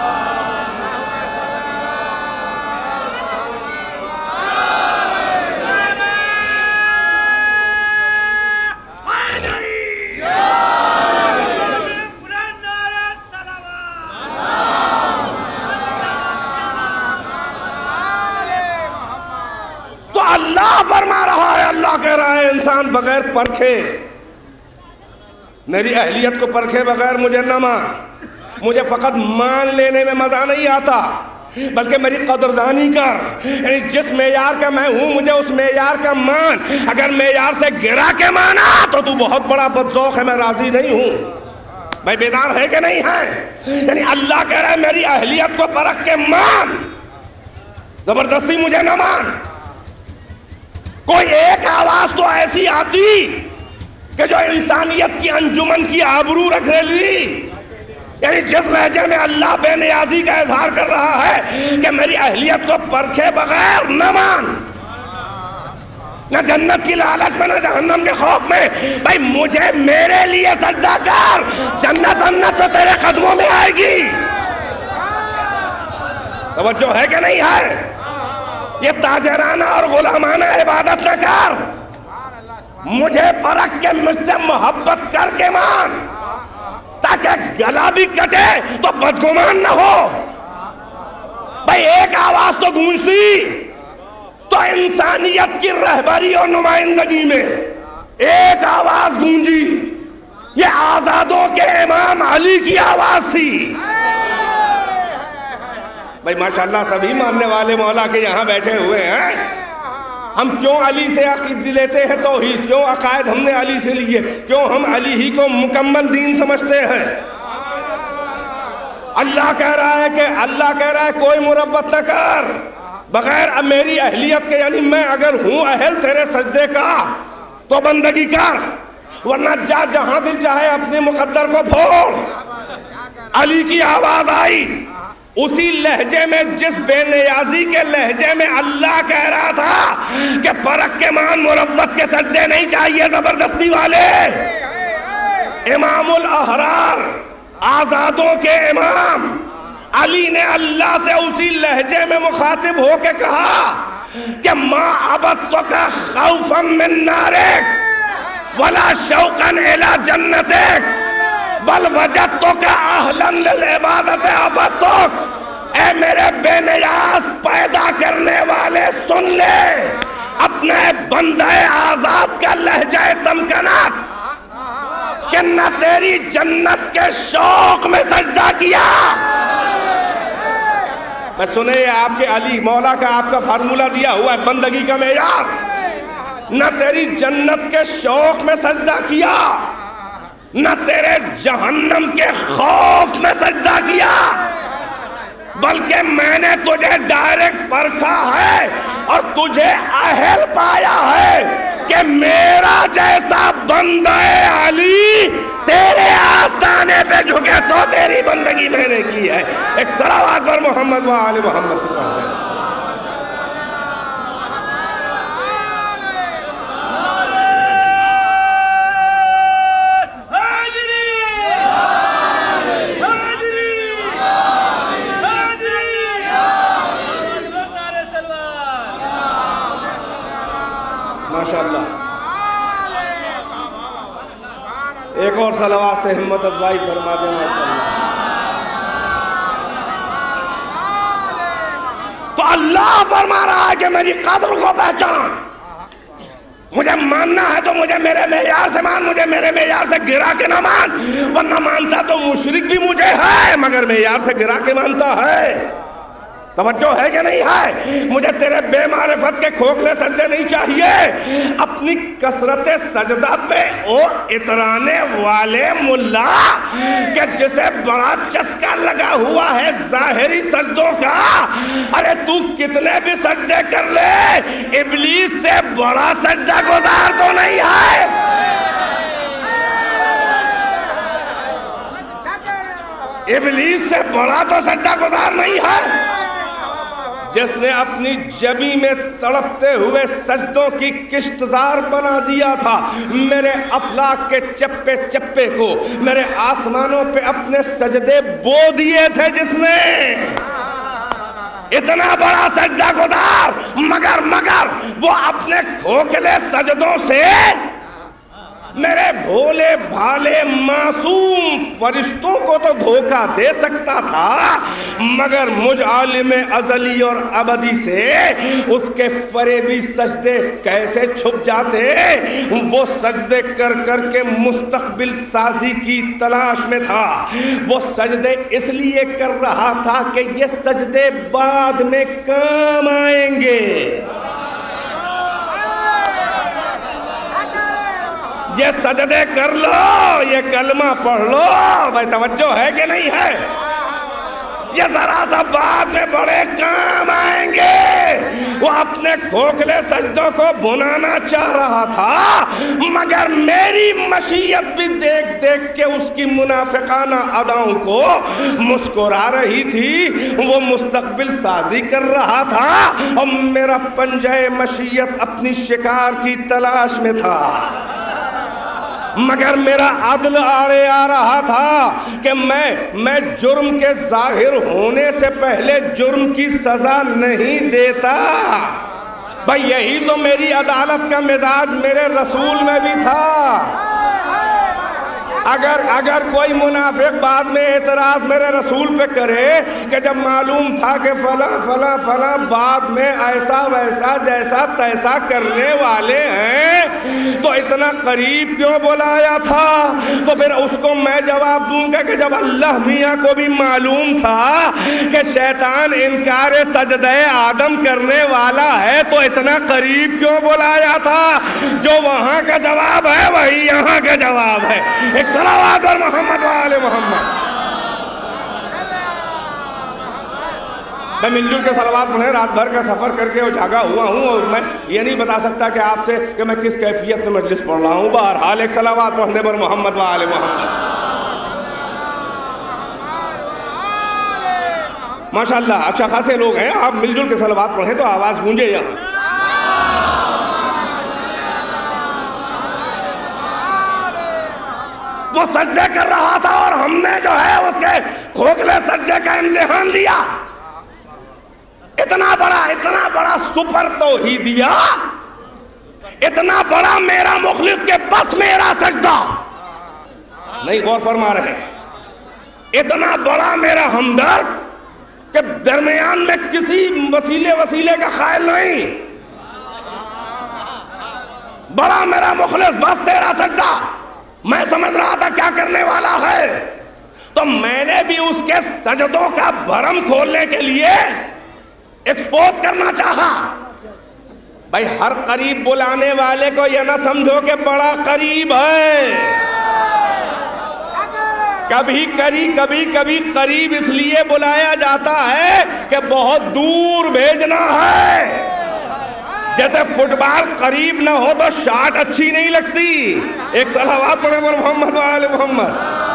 فرما رہا ہے، اللہ کہہ رہا ہے انسان بغیر پرکھے، میری اہلیت کو پرکھے بغیر مجھے نہ مان. مجھے فقط مان لینے میں مزہ نہیں آتا بلکہ میری قدردانی کر. یعنی جس معیار کا میں ہوں مجھے اس معیار کا مان. اگر معیار سے گرا کے مانا تو تو بہت بڑا بدذوق ہے، میں راضی نہیں ہوں. بھائی بیدار ہے کہ نہیں ہے؟ یعنی اللہ کہہ رہا ہے میری اہلیت کو پرکھ کے مان، زبردستی مجھے نہ مان. کوئی ایک آواز تو ایسی آتی کہ جو انسانیت کی انجمن کی آبرو رکھنے لی. یعنی جس لہجے میں اللہ بے نیازی کا اظہار کر رہا ہے کہ میری اہلیت کو پرکھے بغیر نہ مان، نہ جنت کی لالچ میں نہ جہنم کے خوف میں. بھائی مجھے میرے لیے سجدہ کر، جنت جنت تو تیرے قدموں میں آئے گی. توجہ ہے کہ نہیں ہے؟ یہ تاجرانہ اور غلامانہ عبادت نہ کر، مجھے پرکھ کے مجھ سے محبت کر کے مان، تاکہ گلا بھی کٹے تو بدگمان نہ ہو. بھائی ایک آواز تو گونجتی تو انسانیت کی رہبری اور نمائندگی میں ایک آواز گونجی، یہ آزادوں کے امام علی کی آواز تھی. بھائی ماشاءاللہ سبھی ماننے والے مولا کے یہاں بیٹھے ہوئے ہیں. ہم کیوں علی سے عقید لیتے ہیں توحید؟ کیوں عقائد ہم نے علی سے لیے؟ کیوں ہم علی ہی کو مکمل دین سمجھتے ہیں؟ اللہ کہہ رہا ہے کہ اللہ کہہ رہا ہے کوئی مروت نہ کر بغیر میری اہلیت کے. یعنی میں اگر ہوں اہل تیرے سجدے کا تو بندگی کر، ورنہ جا جہاں دل چاہے اپنے مقدر کو پھوڑ. علی کی آواز آئی اسی لہجے میں جس بے نیازی کے لہجے میں اللہ کہہ رہا تھا کہ پرکھ کے مان، مروت کے سجدے نہیں چاہیے زبردستی والے. امام الاحرار، آزادوں کے امام علی نے اللہ سے اسی لہجے میں مخاطب ہو کے کہا کہ ما عبدتک خوفا من نارک ولا شوقا الی جنتک بل وجدتک اہلا للعبادت عبدتک. اے میرے بے نیاز پیدا کرنے والے سن لے اپنے بندہ آزاد کا لہجہ تمکنات کہ نہ تیری جنت کے شوق میں سجدہ کیا. میں سنے آپ کے علی مولا کا آپ کا فارمولہ دیا ہوا ہے بندگی کا معیار. نہ تیری جنت کے شوق میں سجدہ کیا، نہ تیرے جہنم کے خوف میں سجدہ کیا، بلکہ میں نے تجھے ڈائریکٹ پرکھا ہے اور تجھے اہل پایا ہے کہ میرا جیسا بندہ علی تیرے آستانے پہ جھکے تو تیری بندگی میں نے کی ہے. ایک صلوات پر محمد و آل محمد پڑھتے ہیں. ماشاءاللہ ایک اور صلوات سے ہمت افزائی فرما دیں. ماشاءاللہ تو اللہ فرما رہا ہے کہ میری قدر کو پہچان. مجھے ماننا ہے تو مجھے میرے معیار سے مان، مجھے میرے معیار سے گرا کے نہ مان، ورنہ مانتا تو مشرک بھی مجھے ہے مگر معیار سے گرا کے مانتا ہے۔ توجہ ہے کہ نہیں ہے؟ مجھے تیرے بے معرفت کے کھوکھلے سجدے نہیں چاہیے، اپنی کثرت سجدہ پہ اور اترانے والے ملا کہ جسے بڑا چسکا لگا ہوا ہے ظاہری سجدوں کا، ارے تو کتنے بھی سجدے کر لے، ابلیس سے بڑا سجدہ گزار تو نہیں ہے۔ ابلیس سے بڑا تو سجدہ گزار نہیں ہے، جس نے اپنی جبی میں تڑپتے ہوئے سجدوں کی کشتزار بنا دیا تھا میرے افلاک کے چپے چپے کو، میرے آسمانوں پہ اپنے سجدے بو دیے تھے جس نے، اتنا بڑا سجدہ گزار، مگر مگر وہ اپنے کھوکھلے سجدوں سے میرے بھولے بھالے معصوم فرشتوں کو تو دھوکہ دے سکتا تھا، مگر مجھ عالم ازلی اور ابدی سے اس کے فریبی سجدے کیسے چھپ جاتے؟ وہ سجدے کر کر کے مستقبل سازی کی تلاش میں تھا، وہ سجدے اس لیے کر رہا تھا کہ یہ سجدے بعد میں کام آئیں گے، یہ سجدے کر لو، یہ کلمہ پڑھ لو، بھائی توجہ ہے کہ نہیں ہے؟ یہ ذرا سا بعد میں بڑے کام آئیں گے۔ وہ اپنے کھوکھلے سجدوں کو بھنانا چاہ رہا تھا، مگر میری مشیت بھی دیکھ دیکھ کے اس کی منافقانہ اداؤں کو مسکرا رہی تھی، وہ مستقبل سازی کر رہا تھا اور میرا پنجہ مشیت اپنی شکار کی تلاش میں تھا، مگر میرا عدل آڑے آ رہا تھا کہ میں میں جرم کے ظاہر ہونے سے پہلے جرم کی سزا نہیں دیتا۔ بھائی یہی تو میری عدالت کا مزاج میرے رسول میں بھی تھا۔ اگر اگر کوئی منافق بعد میں اعتراض میرے رسول پہ کرے کہ جب معلوم تھا کہ فلاں فلاں فلاں بعد میں ایسا ویسا جیسا تیسا کرنے والے ہیں تو اتنا قریب کیوں بلایا تھا، تو پھر اس کو میں جواب دوں گا کہ جب اللہ میاں کو بھی معلوم تھا کہ شیطان انکار سجدہ آدم کرنے والا ہے تو اتنا قریب کیوں بلایا تھا؟ جو وہاں کا جواب ہے وہی یہاں کا جواب ہے۔ ایک صلوات اور محمد وآل محمد۔ میں مل جل کے صلوات پڑھیں، رات بھر کا سفر کر کے جاگا ہوا ہوں اور میں یہ نہیں بتا سکتا کہ آپ سے کہ میں کس کیفیت میں مجلس پڑھ رہا ہوں، بہرحال ایک صلوات پڑھنے پر محمد وآل محمد۔ ماشاءاللہ اچھا خاصے لوگ ہیں، آپ مل جل کے صلوات پڑھیں تو آواز گونجے یہاں۔ وہ سجدے کر رہا تھا اور ہم نے جو ہے اس کے کھوکھلے سجدے کا امتحان لیا۔ اتنا بڑا اتنا بڑا سپر توحیدیہ، اتنا بڑا میرا مخلص کے بس میرا سجدہ نہیں، غور فرما رہے، اتنا بڑا میرا ہمدرد کہ درمیان میں کسی وسیلے وسیلے کا خیال نہیں، بڑا میرا مخلص بس تیرا سجدہ۔ میں سمجھ رہا تھا کیا کرنے والا ہے، تو میں نے بھی اس کے سجدوں کا بھرم کھولنے کے لیے ایکسپوز کرنا چاہا۔ بھائی ہر قریب بلانے والے کو یہ نہ سمجھو کہ بڑا قریب ہے، کبھی کبھی کبھی کبھی قریب اس لیے بلایا جاتا ہے کہ بہت دور بھیجنا ہے۔ جیسے فٹ بال قریب نہ ہو تو شاٹ اچھی نہیں لگتی۔ ایک صلوات پڑھیں پر محمد وآل محمد۔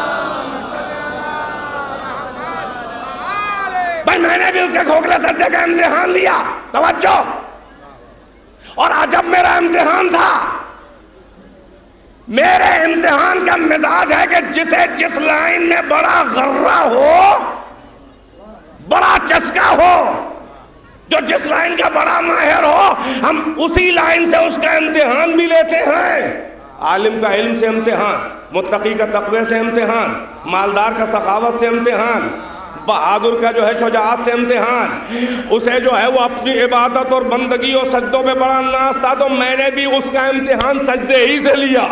بھائی میں نے بھی اس کے کھوکھلے سجدے کا امتحان لیا، توجہ، اور عجب میرا امتحان تھا۔ میرے امتحان کا مزاج ہے کہ جسے جس لائن میں بڑا غرہ ہو، بڑا چسکا ہو، جو جس لائن کا بڑا ماہر ہو، ہم اسی لائن سے اس کا امتحان بھی لیتے ہیں۔ عالم کا علم سے امتحان، متقی کا تقوی سے امتحان، مالدار کا سخاوت سے امتحان، بہادر کا جو ہے شجاعت سے امتحان، اسے جو ہے وہ اپنی عبادت اور بندگی اور سجدوں پہ بڑا ناز تھا، تو میں نے بھی اس کا امتحان سجدے ہی سے لیا۔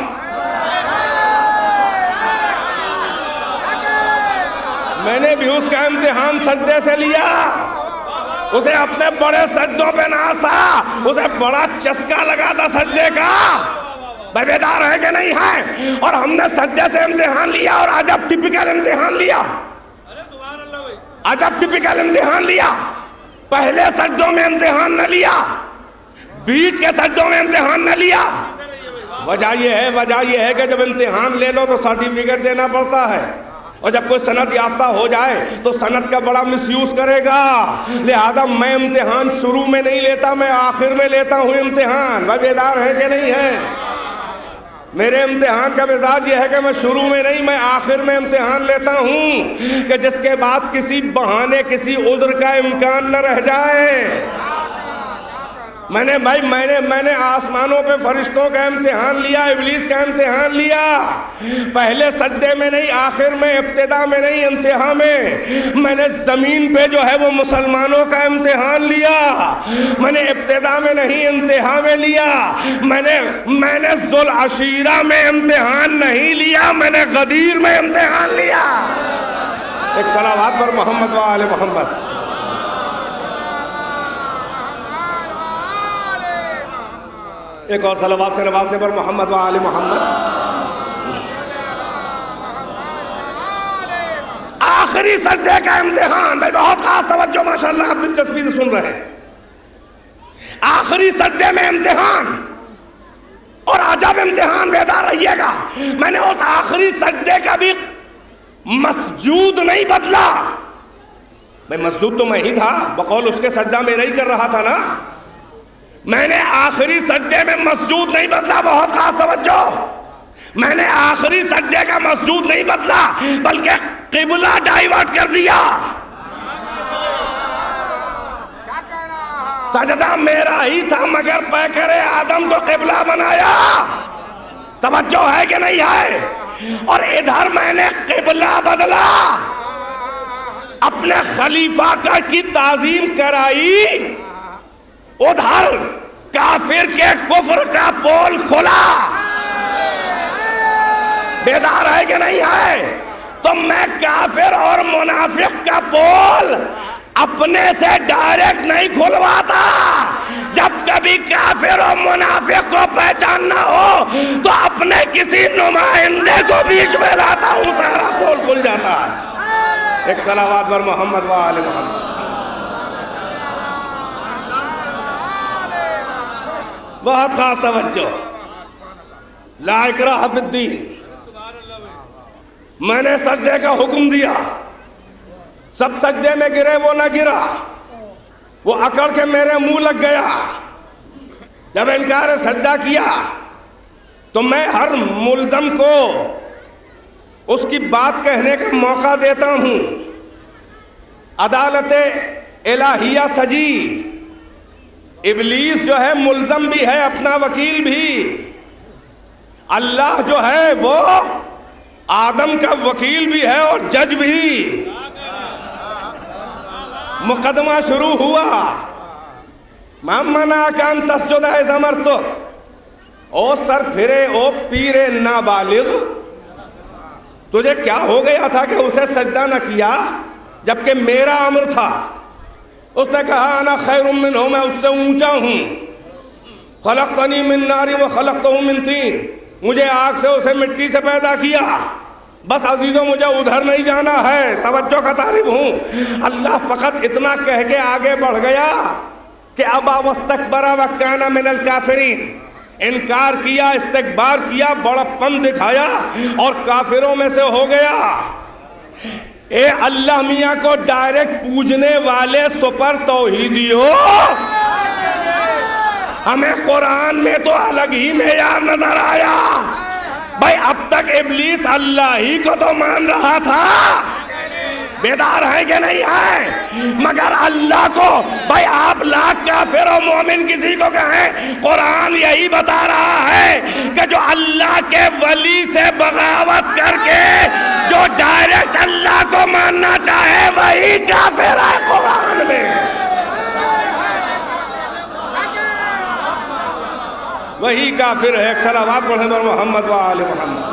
میں نے بھی اس کا امتحان سجدے سے لیا۔ اسے اپنے بڑے سجدوں پہ ناز تھا، اسے بڑا چسکا لگا تھا سجدے کا۔ بھائی بیدار ہے کہ نہیں ہے؟ اور ہم نے سجدے سے امتحان لیا، اور عجب ٹپیکل امتحان لیا، عجب ٹپیکل امتحان لیا۔ پہلے سجدوں میں امتحان نہ لیا، بیچ کے سجدوں میں امتحان نہ لیا۔ وجہ یہ ہے وجہ یہ ہے کہ جب امتحان لے لو تو سرٹیفکیٹ دینا پڑتا ہے، اور جب کوئی سند یافتہ ہو جائے تو سند کا بڑا مس یوز کرے گا۔ لہٰذا میں امتحان شروع میں نہیں لیتا، میں آخر میں لیتا ہوں امتحان۔ بھائی بیدار ہے کہ نہیں ہے؟ میرے امتحان کا مزاج یہ ہے کہ میں شروع میں نہیں، میں آخر میں امتحان لیتا ہوں، کہ جس کے بعد کسی بہانے کسی عذر کا امکان نہ رہ جائے۔ میں نے بھائی میں نے میں نے آسمانوں پہ فرشتوں کا امتحان لیا، ابلیس کا امتحان لیا، پہلے سجدے میں نہیں، آخر میں، ابتدا میں نہیں، انتہا میں۔ میں نے زمین پہ جو ہے وہ مسلمانوں کا امتحان لیا، میں نے ابتدا میں نہیں انتہا میں لیا۔ میں نے میں نے ذوالعشیرہ میں امتحان نہیں لیا، میں نے غدیر میں امتحان لیا۔ ایک صلوات پر محمد و آل محمد۔ ایک اور صلوات سے نوازنے پر محمد و آل محمد۔ آخری سجدے کا امتحان، بھائی بہت خاص توجہ، ماشاءاللہ آپ دلچسپی سے سن رہے ہیں۔ آخری سجدے میں امتحان، اور عجب امتحان، بیدار رہیے گا۔ میں نے اس آخری سجدے کا بھی مسجود نہیں بدلا۔ بھائی مسجود تو میں ہی تھا، بقول اس کے سجدہ میں نہیں کر رہا تھا نا۔ میں نے آخری سجدے میں مسجود نہیں بدلا، بہت خاص توجہ۔ میں نے آخری سجدے کا مسجود نہیں بدلا، بلکہ قبلہ ڈائیورٹ کر دیا۔ سجدہ میرا ہی تھا، مگر پیکر آدم کو قبلہ بنایا۔ توجہ ہے کہ نہیں ہے؟ اور ادھر میں نے قبلہ بدلا، اپنے خلیفہ کا کی تعظیم کرائی، ادھر کافر کے کفر کا پول کھلا۔ بیدار ہے کہ نہیں ہے؟ تو میں کافر اور منافق کا پول اپنے سے ڈائریکٹ نہیں کھلواتا۔ جب کبھی کافر اور منافق کو پہچاننا ہو تو اپنے کسی نمائندے کو بیچ میں لاتا ہوں، سارا پول کھل جاتا ہے۔ ایک صلوات پر محمد و آل محمد۔ بہت خاص توجہ، لا اکراہ فی الدین۔ میں نے سجدے کا حکم دیا، سب سجدے میں گرے، وہ نہ گرا، وہ اکڑ کے میرے منہ لگ گیا۔ جب انکار سجدہ کیا تو میں ہر ملزم کو اس کی بات کہنے کا موقع دیتا ہوں۔ عدالت الہیہ سجی، ابلیس جو ہے ملزم بھی ہے، اپنا وکیل بھی۔ اللہ جو ہے وہ آدم کا وکیل بھی ہے اور جج بھی۔ مقدمہ شروع ہوا، مَا مَنَعَكَ أَن تَسْجُدَ إِذْ أَمَرْتُكَ۔ او سر پھرے، او پیر نابالغ، تجھے کیا ہو گیا تھا کہ اسے سجدہ نہ کیا جبکہ میرا امر تھا؟ اس نے کہا انا خیر منہ، میں اس سے اونچا ہوں۔ خلقتنی من نار و خلقتہ من طین، مجھے آگ سے اسے مٹی سے پیدا کیا۔ بس عزیزوں مجھے ادھر نہیں جانا ہے، توجہ کا طالب ہوں۔ اللہ فقط اتنا کہہ کے آگے بڑھ گیا کہ ابا واستکبر وکان من الکافرین، انکار کیا، استکبار کیا، بڑا پن دکھایا اور کافروں میں سے ہو گیا۔ اے اللہ میاں کو ڈائریکٹ پوجنے والے سپر توحیدیو، ہمیں قرآن میں تو الگ ہی معیار نظر آیا۔ بھائی اب تک ابلیس اللہ ہی کو تو مان رہا تھا، بیدار ہیں کہ نہیں ہیں؟ مگر اللہ کو بھائی آپ لاکھ کافر و مومن کسی کو کہیں، قرآن یہی بتا رہا ہے کہ جو اللہ کے ولی سے بغاوت کر کے جو ڈائریکٹ اللہ کو ماننا چاہے وہی کافر ہے قرآن میں، وہی کافر ہے۔ ایک صلوات پڑھیں بر محمد و آل محمد۔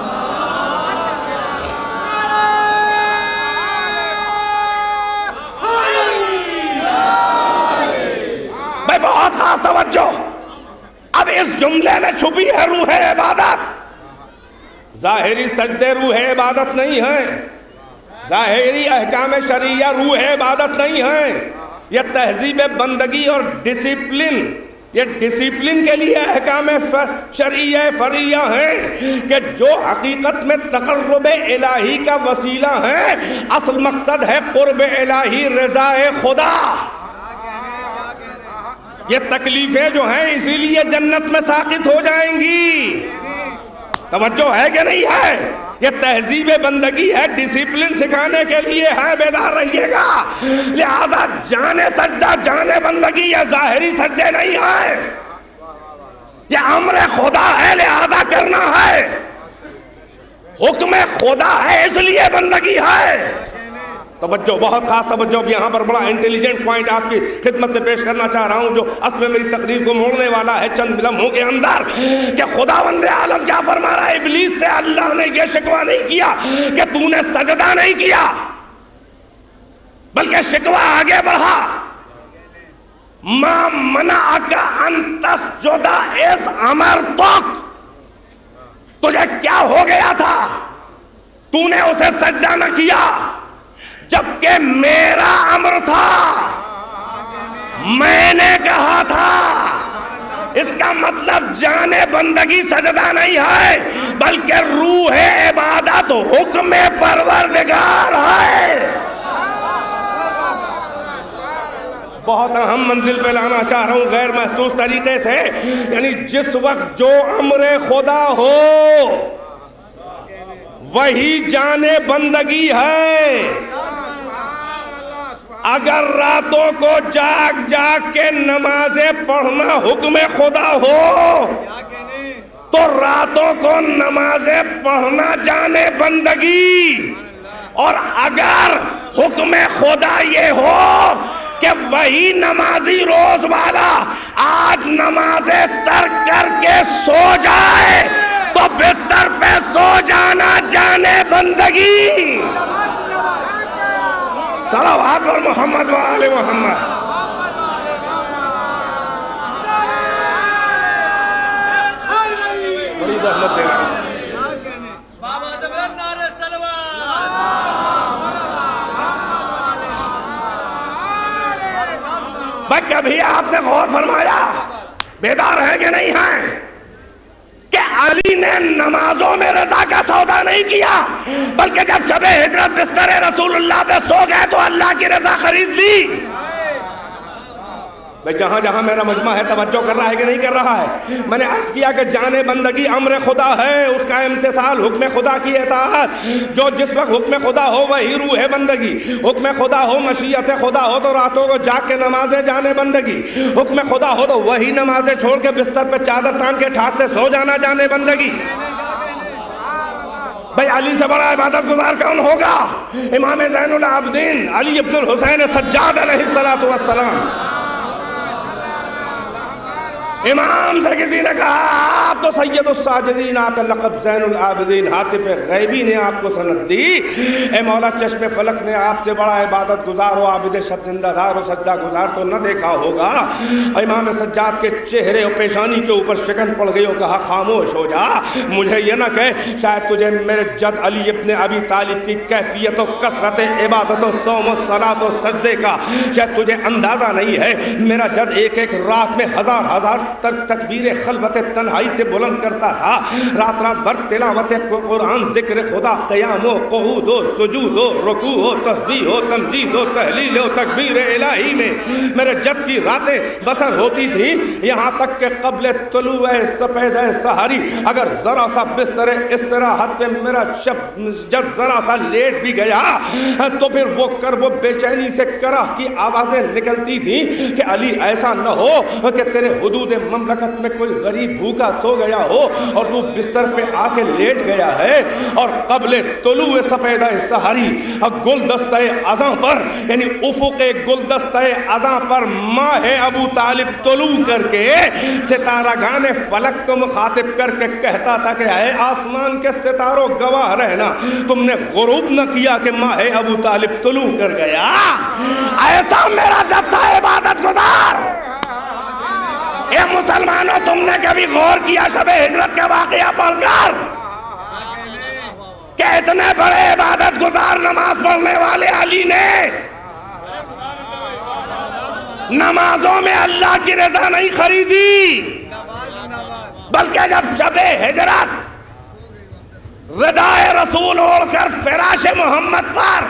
بھائی بہت خاص توجہ، اب اس جملے میں چھپی ہے روح عبادت۔ ظاہری سجدے روح عبادت نہیں ہیں، ظاہری احکام شرعیہ روح عبادت نہیں ہیں، یہ تہذیب بندگی اور ڈسپلن، یہ ڈسپلن کے لیے احکام شرعیہ فریہ ہیں کہ جو حقیقت میں تقرب الہی کا وسیلہ ہے، اصل مقصد ہے قرب الہی، رضا خدا۔ یہ تکلیفیں جو ہیں اسی لیے جنت میں ساقط ہو جائیں گی، توجہ ہے کہ نہیں ہے؟ یہ تہذیب بندگی ہے، ڈسپلن سکھانے کے لیے ہے، بیدار رہیے گا۔ لہذا جانے سجدہ جانے بندگی یہ ظاہری سجدے نہیں ہے، یہ امر خدا ہے لہذا کرنا ہے، حکم خدا ہے اس لیے بندگی ہے۔ توجہ، بہت خاص توجہ، اب یہاں پر بڑا انٹیلیجنٹ پوائنٹ آپ کی خدمت میں پیش کرنا چاہ رہا ہوں جو اصل میں میری تقریر کو موڑنے والا ہے چند لمحوں کے اندر، کہ خداوند عالم کیا فرما رہا ہے؟ ابلیس سے اللہ نے یہ شکوہ نہیں کیا کہ تو نے سجدہ نہیں کیا، بلکہ شکوہ آگے بڑھا، ما منعک ان تسجد اذ امرتک، تجھے کیا ہو گیا تھا تو نے اسے سجدہ نہ کیا جبکہ میرا امر تھا، میں نے کہا تھا۔ اس کا مطلب جانے بندگی سجدہ نہیں ہے بلکہ روح عبادت حکم پروردگار ہے۔ بہت اہم منزل پہ لانا چاہ رہا ہوں غیر محسوس طریقے سے، یعنی جس وقت جو امر خدا ہو وہی جانے بندگی ہے۔ اگر راتوں کو جاگ جاگ کے نمازیں پڑھنا حکم خدا ہو تو راتوں کو نمازیں پڑھنا جانے بندگی، اور اگر حکم خدا یہ ہو کہ وہی نمازی روز والا آج نمازیں ترک کر کے سو جائے تو بستر پہ سو جانا جانے بندگی۔ صلوات اور محمد و آل محمد۔ بڑی زحمت دے رہا ہوں۔ بھائی کبھی آپ نے غور فرمایا، بیدار ہیں کہ نہیں ہیں، کہ علی نے نمازوں میں رضا کا سودا نہیں کیا بلکہ جب شب ہجرت بستر رسول اللہ پہ سو گئے تو اللہ کی رضا خرید لی۔ بھائی جہاں جہاں میرا مجمع ہے توجہ کر رہا ہے کہ نہیں کر رہا ہے؟ میں نے عرض کیا کہ جانے بندگی امر خدا ہے، اس کا امتثال حکم خدا کی اطاعت، جو جس وقت حکم خدا ہو وہی روح بندگی، حکم خدا ہو مشیت خدا ہو تو راتوں کو جاگ کے نمازیں جانے بندگی، حکم خدا ہو تو وہی نمازیں چھوڑ کے بستر پہ چادر تان کے ٹھاٹ سے سو جانا جانے بندگی۔ بھائی علی سے بڑا عبادت گزار کون ہوگا؟ امام زین العابدین علی ابن الحسین سجاد علیہ السلام۔ امام سے کسی نے کہا آپ تو سید الساجدین، آپ کا لقب زین العابدین، ہاتف غیبی نے آپ کو سند دی، اے مولا چشم فلک نے آپ سے بڑا عبادت گزار و عابد شب زندہ دار و سجدہ گزار تو نہ دیکھا ہوگا۔ امام سجاد کے چہرے و پیشانی کے اوپر شکن پڑ گئی اور کہا خاموش ہو جا، مجھے یہ نہ کہے شاید تجھے میرے جد علی ابن ابی طالب کی کیفیت و کثرت عبادت و صوم و صلاۃ و سجدے کا شاید تجھے اندازہ نہیں ہے۔ میرا جد ایک ایک رات میں ہزار ہزار تر تکبیر خلوت تنہائی سے بلند کرتا تھا. رات رات بھر تلاوت قرآن، ذکر خدا، قیام و قعود و سجود و رکوع و تسبیح و تمجید و تحلیل و تکبیر الہی میں میرے جد کی راتیں بسر ہوتی تھیں. یہاں تک کہ قبل طلوع سپید سحری اگر ذرا سا بستر استراحت پہ میرا جد ذرا سا لیٹ بھی گیا تو پھر وہ کرب و بے چینی سے کرہ کی آوازیں نکلتی تھیں کہ علی ایسا نہ ہو کہ تیرے حدود مملکت میں کوئی غریب بھوکا سو گیا ہو اور تو بستر پہ آ کے لیٹ گیا ہے. اور قبل طلوع سپیدہ سحری گلدستہ ازاں پر یعنی افق گلدستہ ازاں پر ماہ ابو طالب طلوع کر کے ستارہ گان فلک کو مخاطب کر کے کہتا تھا کہ اے آسمان کے ستاروں گواہ رہنا تم نے غروب نہ کیا کہ ماہ ابو طالب طلوع کر گیا. ایسا میرا جب تھا عبادت گزار. اے مسلمانوں تم نے کبھی غور کیا شب ہجرت کا واقعہ پڑھ کر کہ اتنے بڑے عبادت گزار نماز پڑھنے والے علی نے نمازوں میں اللہ کی رضا نہیں خریدی بلکہ جب شب ہجرت ردائے رسول اوڑھ کر فراش محمد پر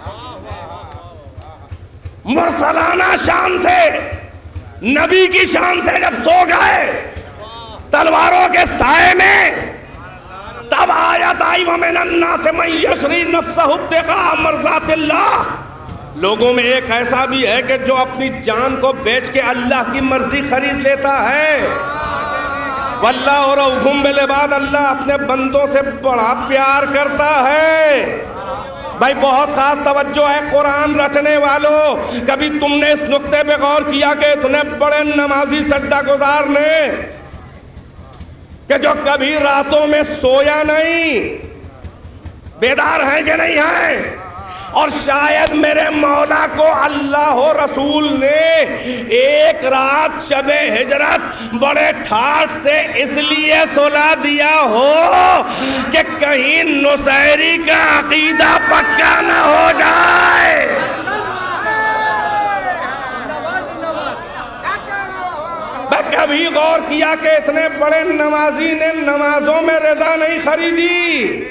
مرسلانہ شان سے نبی کی شان سے جب سو گئے تلواروں کے سائے میں تب آیت آئی وَمِنَ النَّاسِ مَن يَشْرِي نَفْسَهُ ابْتِغَاءَ مَرْضَاتِ اللَّهِ. لوگوں میں ایک ایسا بھی ہے کہ جو اپنی جان کو بیچ کے اللہ کی مرضی خرید لیتا ہے. وَاللَّهُ رَءُوفٌ بِالْعِبَادِ. اللہ اپنے بندوں سے بڑا پیار کرتا ہے. بھائی بہت خاص توجہ ہے قرآن رٹنے والوں. کبھی تم نے اس نقطے پہ غور کیا کہ اتنے بڑے نمازی سجدہ گزار نے کہ جو کبھی راتوں میں سویا نہیں بیدار ہیں کہ نہیں ہیں؟ اور شاید میرے مولا کو اللہ و رسول نے ایک رات شب ہجرت بڑے ٹھاٹ سے اس لیے سلا دیا ہو کہ کہیں نصیری کا عقیدہ پکا نہ ہو جائے. کبھی غور کیا کہ اتنے بڑے نمازی نے نمازوں میں رضا نہیں خریدی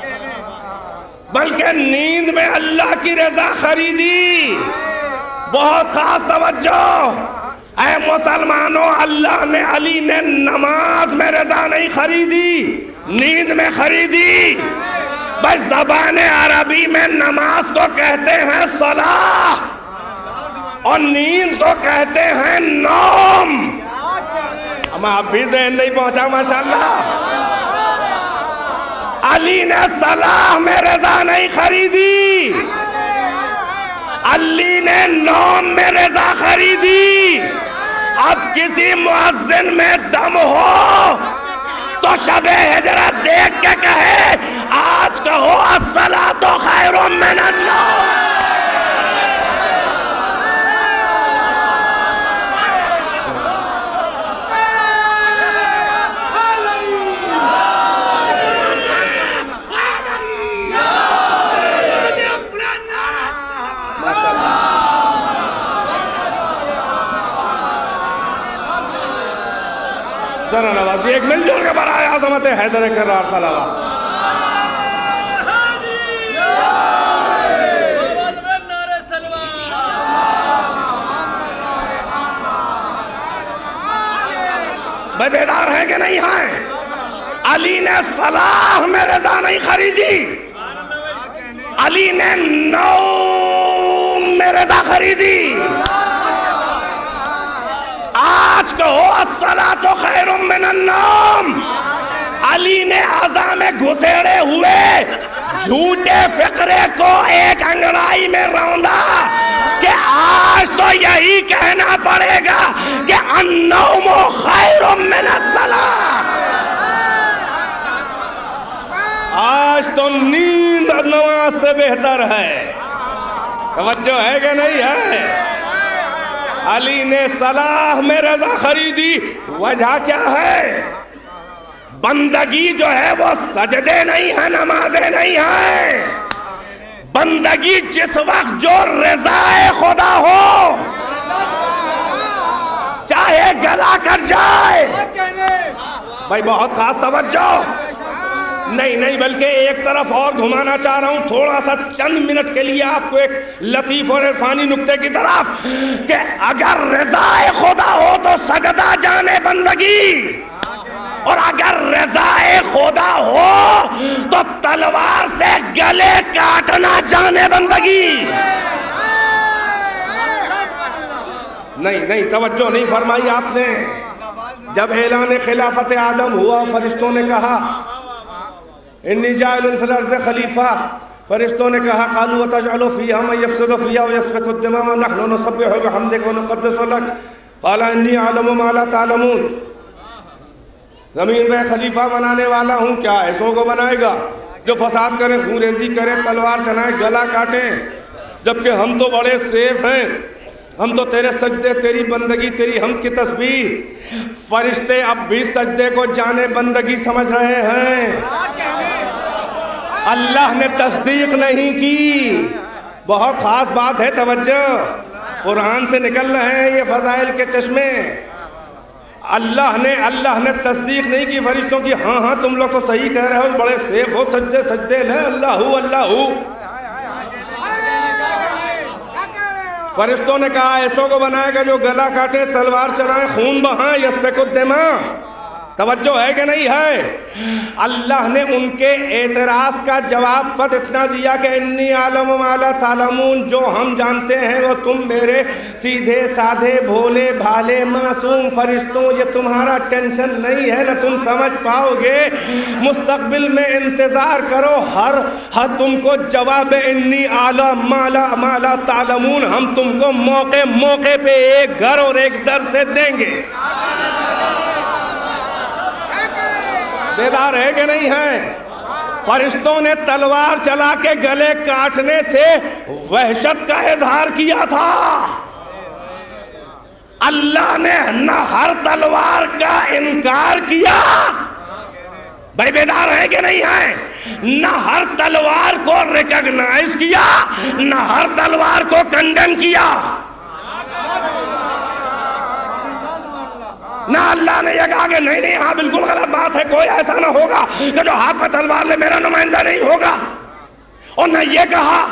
بلکہ نیند میں اللہ کی رضا خریدی. بہت خاص توجہ. اے مسلمانوں اللہ نے علی نے نماز میں رضا نہیں خریدی نیند میں خریدی. بس زبان عربی میں نماز کو کہتے ہیں صلاح اور نیند کو کہتے ہیں نوم. ہم آپ بھی ذہن نہیں پہنچا ماشاءاللہ. علی نے صلاح میں رضا نہیں خریدی علی نے نوم میں رضا خریدی. اب کسی مؤذن میں دم ہو تو شب ہجرت دیکھ کے کہے آج کہو الصلاۃ خیر من النوم. ذرا نوازی ایک مل جل کے برائے عظمت حیدر کرار صلی اللہ. بھائی بیدار ہیں کہ نہیں ہیں؟ علی نے صلاح میں رضا نہیں خریدی علی نے نوم میں رضا خریدی. آج کہو الصلاۃ خیر من النوم. علی نے عزا میں گھسیڑے ہوئے جھوٹے فقرے کو ایک انگڑائی میں روندا کہ آج تو یہی کہنا پڑے گا کہ النوم خیر من الصلاۃ. آج تو نیند نماز سے بہتر ہے. توجہ ہے کہ نہیں ہے؟ علی نے صلاح میں رضا خریدی. وجہ کیا ہے؟ بندگی جو ہے وہ سجدے نہیں ہیں نمازیں نہیں ہیں. بندگی جس وقت جو رضا خدا ہو چاہے جلا کر جائے. بھائی بہت خاص توجہ. نہیں نہیں بلکہ ایک طرف اور گھمانا چاہ رہا ہوں تھوڑا سا چند منٹ کے لیے آپ کو ایک لطیف اور عرفانی نکتے کی طرف کہ اگر رضا خدا ہو تو سجدہ جانے بندگی اور اگر رضا خدا ہو تو تلوار سے گلے کاٹنا جانے بندگی. نہیں نہیں توجہ نہیں فرمائی آپ نے. جب اعلان خلافت آدم ہوا فرشتوں نے کہا انی جاعل فی الارض خلیفہ، فرشتوں نے کہا قالوا وتجعل فیہا من یفسد فیہا ویسفک الدماء ونحن نسبح بحمدک ونقدس لک قال انی اعلم ما لا تعلمون. زمین میں خلیفہ بنانے والا ہوں. کیا ایسوں کو بنائے گا جو فساد کریں، خون ریزی کریں، تلوار چلائیں، گلا کاٹیں، جبکہ ہم تو بڑے سیف ہیں. ہم تو تیرے سجدے، تیری بندگی، تیری ہم کی تسبیح. فرشتے اب بھی سجدے کو جانے بندگی سمجھ رہے ہیں. اللہ نے تصدیق نہیں کی. بہت خاص بات ہے، توجہ. قرآن سے نکل رہے ہیں یہ فضائل کے چشمے. اللہ نے اللہ نے تصدیق نہیں کی فرشتوں کی. ہاں ہاں تم لوگ تو صحیح کہہ رہے ہو، بڑے سیف ہو، سجدے سجدے لیں، اللہ ہو اللہ ہو. فرشتوں نے کہا ایسوں کو بنائے گا جو گلا کاٹے، تلوار چلائیں، خون بہائیں، یسفک الدماء. توجہ ہے کہ نہیں ہے؟ اللہ نے ان کے اعتراض کا جواب فقط اتنا دیا کہ انی عالم ما لا تعلمون، جو ہم جانتے ہیں وہ تم میرے سیدھے سادھے بھولے بھالے معصوم فرشتوں یہ تمہارا ٹینشن نہیں ہے، نہ تم سمجھ پاؤ گے. مستقبل میں انتظار کرو، ہر ہر تم کو جواب انی عالم ما لا ما لا تعلمون ہم تم کو موقع موقع پہ ایک گھر اور ایک در سے دیں گے. بیدار ہے کہ نہیں ہے؟ فرشتوں نے تلوار چلا کے گلے کاٹنے سے وحشت کا اظہار کیا تھا. اللہ نے نہ ہر تلوار کا انکار کیا. بھائی بیدار ہے کہ نہیں ہے؟ نہ ہر تلوار کو ریکگنائز کیا، نہ ہر تلوار کو کنڈم کیا. نہ اللہ نے یہ کہا کہ نہیں نہیں ہاں بالکل غلط بات ہے، کوئی ایسا نہ ہوگا کہ جو ہاتھ میں تلوار لے میرا نمائندہ نہیں ہوگا. اور نہ یہ کہا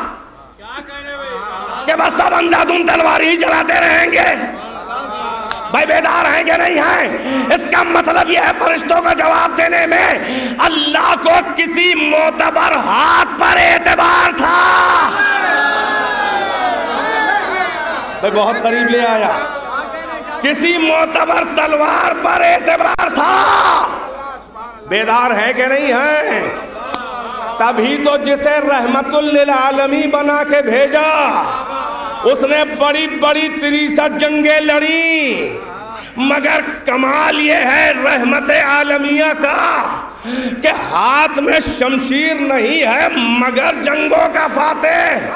کہ بس سب اندھادھند تلوار ہی چلاتے رہیں گے. بھائی بیدار ہیں کہ نہیں ہیں؟ اس کا مطلب یہ ہے فرشتوں کا جواب دینے میں اللہ کو کسی معتبر ہاتھ پر اعتبار تھا. بھائی بہت قریب لے آیا. کسی معتبر تلوار پر اعتبار تھا. بیدار ہے کہ نہیں ہے؟ تبھی تو جسے رحمت للعالمین بنا کے بھیجا اس نے بڑی بڑی تریسٹھ جنگیں لڑی. مگر کمال یہ ہے رحمت عالمیہ کا کہ ہاتھ میں شمشیر نہیں ہے مگر جنگوں کا فاتح.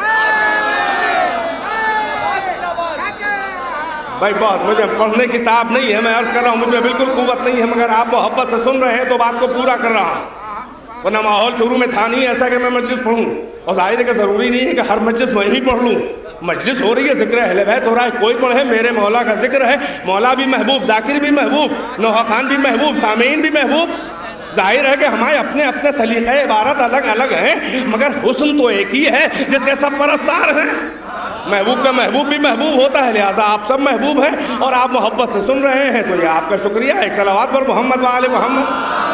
بھائی بہت مجھے پڑھنے کی تاب نہیں ہے، میں عرض کر رہا ہوں مجھے بالکل قوت نہیں ہے، مگر آپ محبت سے سن رہے ہیں تو بات کو پورا کر رہا ہوں. ورنہ ماحول شروع میں تھا نہیں ایسا کہ میں مجلس پڑھوں، اور ظاہر ہے کہ ضروری نہیں ہے کہ ہر مجلس میں ہی پڑھ لوں. مجلس ہو رہی ہے، ذکر اہل بیت ہو رہا ہے، کوئی پڑھے، میرے مولا کا ذکر ہے. مولا بھی محبوب، ذاکر بھی محبوب، نوحہ خان بھی محبوب، سامعین بھی محبوب. ظاہر ہے کہ ہمارے اپنے اپنے سلیقہ عبارت الگ الگ ہیں، مگر حسن تو ایک ہی ہے جس کے سب پرستار ہیں. محبوب کا محبوب بھی محبوب ہوتا ہے، لہٰذا آپ سب محبوب ہیں اور آپ محبت سے سن رہے ہیں تو یہ آپ کا شکریہ. ایک صلوات پر محمد و آل محمد.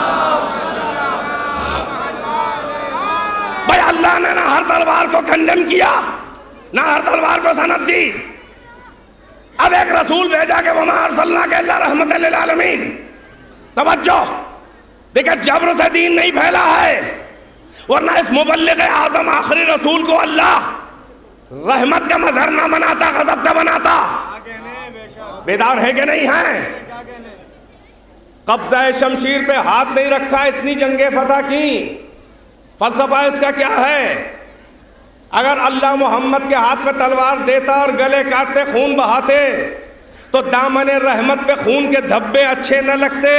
بھائی اللہ نے نہ ہر تلوار کو کنڈم کیا، نہ ہر تلوار کو سند دی. اب ایک رسول بھیجا کہ وما ارسلناک الا رحمت للعالمین. توجہ دیکھیں، جبر سے دین نہیں پھیلا ہے، ورنہ اس مبلغ اعظم آخری رسول کو اللہ رحمت کا مظہر نہ بناتا، غضب کا بناتا. بیدار ہے کہ نہیں ہے؟ قبضہ شمشیر پہ ہاتھ نہیں رکھا، اتنی جنگیں فتح کی. فلسفہ اس کا کیا ہے؟ اگر اللہ محمد کے ہاتھ میں تلوار دیتا اور گلے کاٹتے، خون بہاتے، تو دامن رحمت پہ خون کے دھبے اچھے نہ لگتے.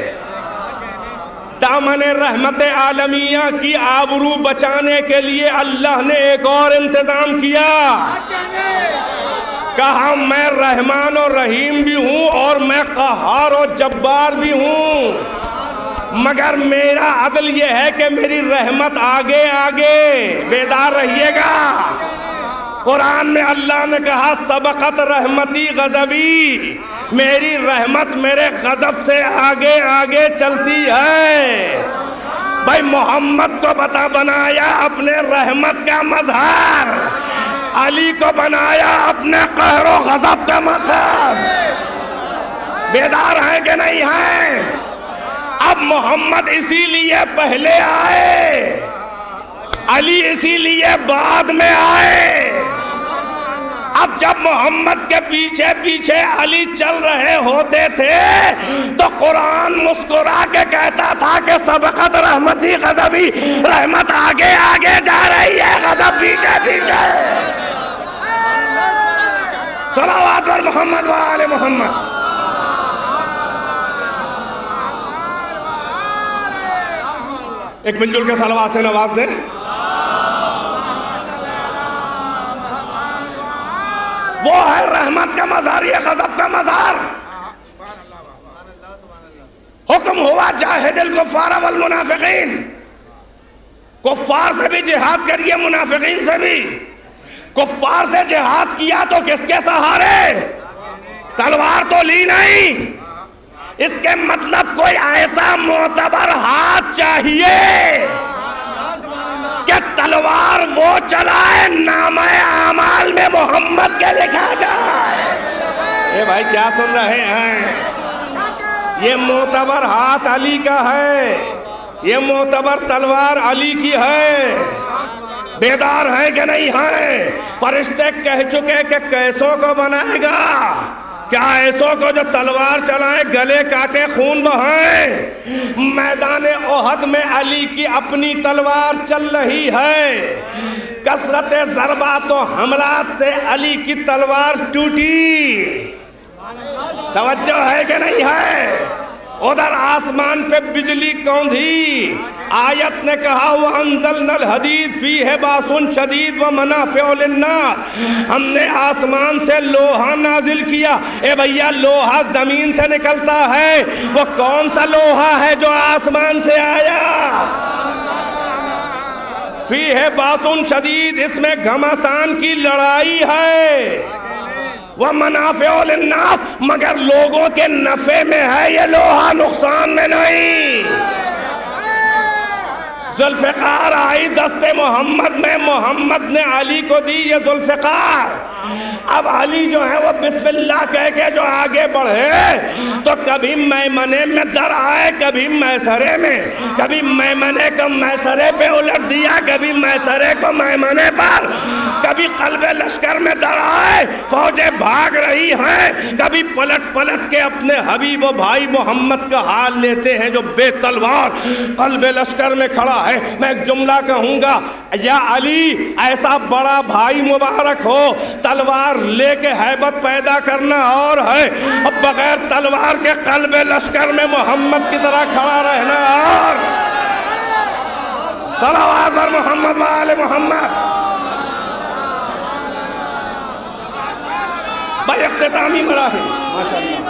دامن رحمت عالمیہ کی آبرو بچانے کے لیے اللہ نے ایک اور انتظام کیا. کہا میں رحمان اور رحیم بھی ہوں اور میں قہار و جبار بھی ہوں، مگر میرا عدل یہ ہے کہ میری رحمت آگے آگے، بیدار رہیے گا۔ قرآن میں اللہ نے کہا سبقت رحمتی غضبی، میری رحمت میرے غضب سے آگے آگے چلتی ہے۔ بھائی محمد کو بتا بنایا اپنے رحمت کا مظہر، علی کو بنایا اپنے قہر و غضب کا مظہر۔ بیدار ہیں کہ نہیں ہیں؟ اب محمد اسی لیے پہلے آئے، علی اسی لیے بعد میں آئے۔ اب جب محمد کے پیچھے پیچھے علی چل رہے ہوتے تھے تو قرآن مسکرا کے کہتا تھا کہ سبقت رحمتی غضبی، رحمت آگے آگے جا رہی ہے، غضب پیچھے پیچھے۔ صلوات پر محمد و آل محمد۔ ایک مل جل کے صلوات سے نواز دیں۔ وہ ہے رحمت کا مظہر، یہ غضب کا مظہر۔ حکم ہوا جاہد الکفار والمنافقین، کفار سے بھی جہاد کریے، منافقین سے بھی۔ کفار سے جہاد کیا تو کس کے سہارے؟ تلوار تو لی نہیں، اس کے مطلب کوئی ایسا معتبر ہاتھ چاہیے کہ تلوار وہ چلائے نامہ اعمال میں محمد کے لکھا جائے۔ اے بھائی کیا سن رہے ہیں؟ یہ معتبر ہاتھ علی کا ہے، یہ معتبر تلوار علی کی ہے۔ بیدار ہیں کہ نہیں ہیں؟ فرشتے کہہ چکے کہ کیسوں کو بنائے گا؟ کیا ایسوں کو جو تلوار چلائیں، گلے کاٹے، خون بہائیں؟ میدان احد میں علی کی اپنی تلوار چل رہی ہے، کثرت ضربات و حملات سے علی کی تلوار ٹوٹی۔ توجہ ہے کہ نہیں ہے؟ ادھر آسمان پہ بجلی کوندھی، آیت نے کہا وَأَنزَلْنَا الْحَدِيدَ فِيهِ بَأْسٌ شَدِيدٌ وَمَنَافِعُ لِلنَّاسِ، ہم نے آسمان سے لوہا نازل کیا۔ اے بھیا لوہا زمین سے نکلتا ہے، وہ کون سا لوہا ہے جو آسمان سے آیا؟ فِيهِ بَأْسٌ شَدِيدٌ، اس میں گھمسان کی لڑائی ہے۔ وَمَنَافِعُ لِلنَّاسِ، مگر لوگوں کے نفع میں ہے یہ لوہا، نقصان میں نہیں۔ ذوالفقار آئی دست محمد میں، محمد نے علی کو دی یہ ذوالفقار۔ اب علی جو ہے وہ بسم اللہ کہہ کے جو آگے بڑھے تو کبھی میمنے میں در آئے، کبھی میسرے میں، کبھی میمنے کو میسرے پہ الٹ دیا، کبھی میسرے کو میمنے پر، کبھی قلب لشکر میں در آئے، فوجیں بھاگ رہی ہیں، کبھی پلٹ پلٹ کے اپنے حبیب و بھائی محمد کا حال لیتے ہیں جو بے تلوار قلب لشکر میں کھڑا ہے۔ میں ایک جملہ کہوں گا، یا علی ایسا بڑا بھائی مبارک ہو، تلوار لے کے ہیبت پیدا کرنا اور ہے، اب بغیر تلوار کے قلب لشکر میں محمد کی طرح کھڑا رہنا اور۔ صلوات پر محمد و آل محمد۔ بھائی اختتامی مراحل ماشاءاللہ۔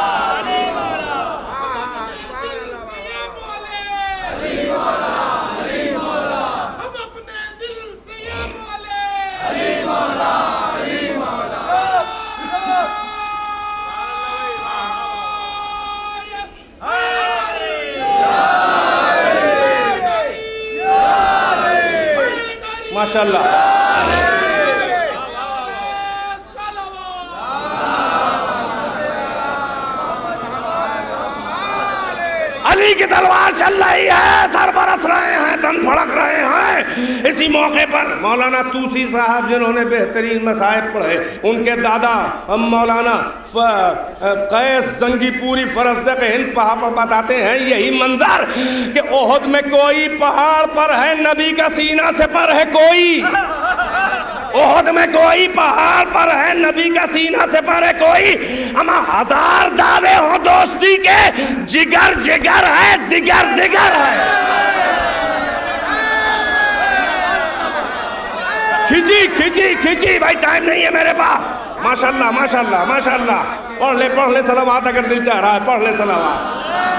ماشاءاللہ علی کی تلوار چل رہی ہے، سر برس رہے ہیں، تن پھڑک رہے ہیں۔ اسی موقع پر مولانا توسی صاحب جنہوں نے بہترین مصائب پڑھے، ان کے دادا مولانا قیس زنگی پوری فرزدق ہند پہاڑ پر بتاتے ہیں یہی منظر کہ احد میں کوئی پہاڑ پر ہے، نبی کا سینہ سے پر ہے کوئی۔ احد میں کوئی پہاڑ پر ہے، نبی کا سینہ سے پر ہے کوئی۔ اما ہزار دعوے ہوں دوستی کے، جگر جگر ہے، دگر دگر ہے۔ کھچی کھچی کھچی، بھائی ٹائم نہیں ہے میرے پاس۔ ماشاءاللہ ماشاءاللہ ماشاءاللہ. پڑھ لے پڑھ لے صلوات اگر دل چاہ رہا ہے, پڑھ لے صلوات.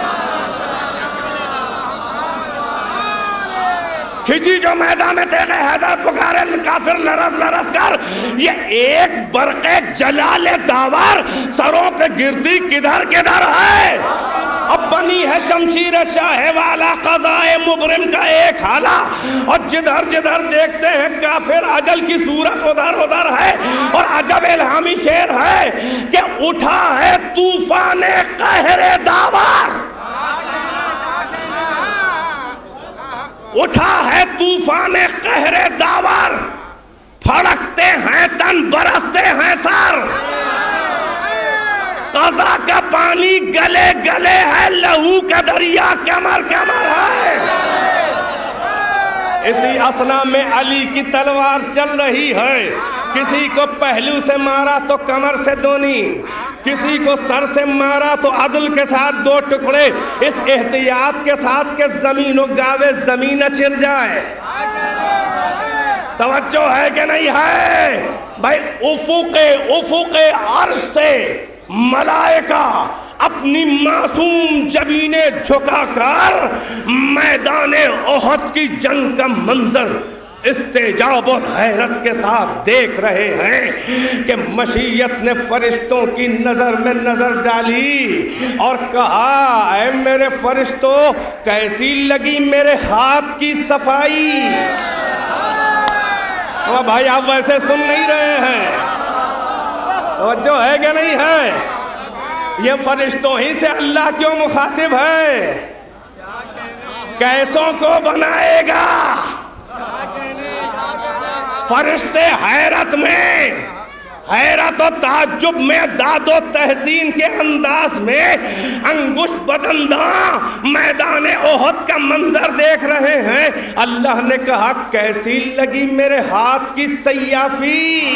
کھچی جو میدان میں تیغ حیدر پکارے کافر لرز لرز کر, یہ ایک برق جلال داور سروں پہ گرتی کدھر کدھر ہے. اب بنی ہے شمشیر شاہ والا قضائے مبرم کا ایک حالہ, اور جدھر جدھر دیکھتے ہیں کافر اجل کی صورت ادھر ادھر ہے. اور عجب الہامی شعر ہے کہ اٹھا ہے طوفان قہر داور, اٹھا ہے طوفان قہر داور, پھڑکتے ہیں تن برستے ہیں سر, قضا کا پانی گلے گلے ہے, لہو کا دریا کمر کمر ہے. اسی اثنا میں علی کی تلوار چل رہی ہے, کسی کو پہلو سے مارا تو کمر سے دو نیم, کسی کو سر سے مارا تو عدل کے ساتھ دو ٹکڑے, اس احتیاط کے ساتھ کہ زمین و گاوے زمین چر جائے. توجہ ہے کہ نہیں ہے بھائی؟ افق افق عرش سے ملائکہ اپنی معصوم جبینیں جھکا کر میدان احد کی جنگ کا منظر استعجاب اور حیرت کے ساتھ دیکھ رہے ہیں کہ مشیت نے فرشتوں کی نظر میں نظر ڈالی اور کہا, اے میرے فرشتوں کیسی لگی میرے ہاتھ کی صفائی؟ بھائی آپ ویسے سن نہیں رہے ہیں, توجہ ہے کہ نہیں ہے؟ یہ فرشتوں ہی سے اللہ کیوں مخاطب ہے؟ کیسوں کو بنائے گا؟ فرشتے حیرت میں, حیرت و تعجب میں, داد و تحسین کے انداز میں انگشت بدنداں میدان احد کا منظر دیکھ رہے ہیں. اللہ نے کہا کیسی لگی میرے ہاتھ کی سیافی؟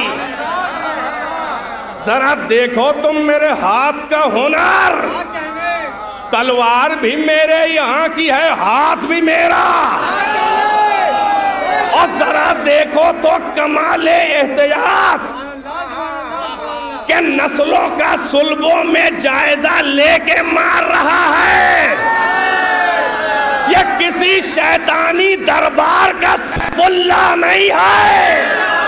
ذرا دیکھو تم میرے ہاتھ کا ہنر, تلوار بھی میرے یہاں کی ہے, ہاتھ بھی میرا. اور ذرا دیکھو تو کمال احتیاط کہ نسلوں کا صلبوں میں جائزہ لے کے مار رہا ہے. یہ کسی شیطانی دربار کا سفلہ نہیں ہے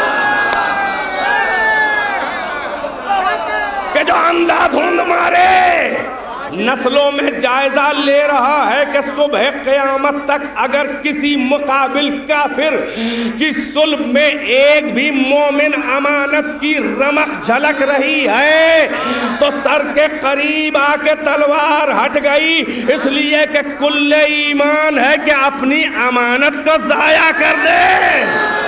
کہ جو اندھا دھند مارے. نسلوں میں جائزہ لے رہا ہے کہ صبح قیامت تک اگر کسی مقابل کافر کی صلب میں ایک بھی مومن امانت کی رمق جھلک رہی ہے تو سر کے قریب آ کے تلوار ہٹ گئی, اس لیے کہ کل ایمان ہے کہ اپنی امانت کو ضائع کر دے.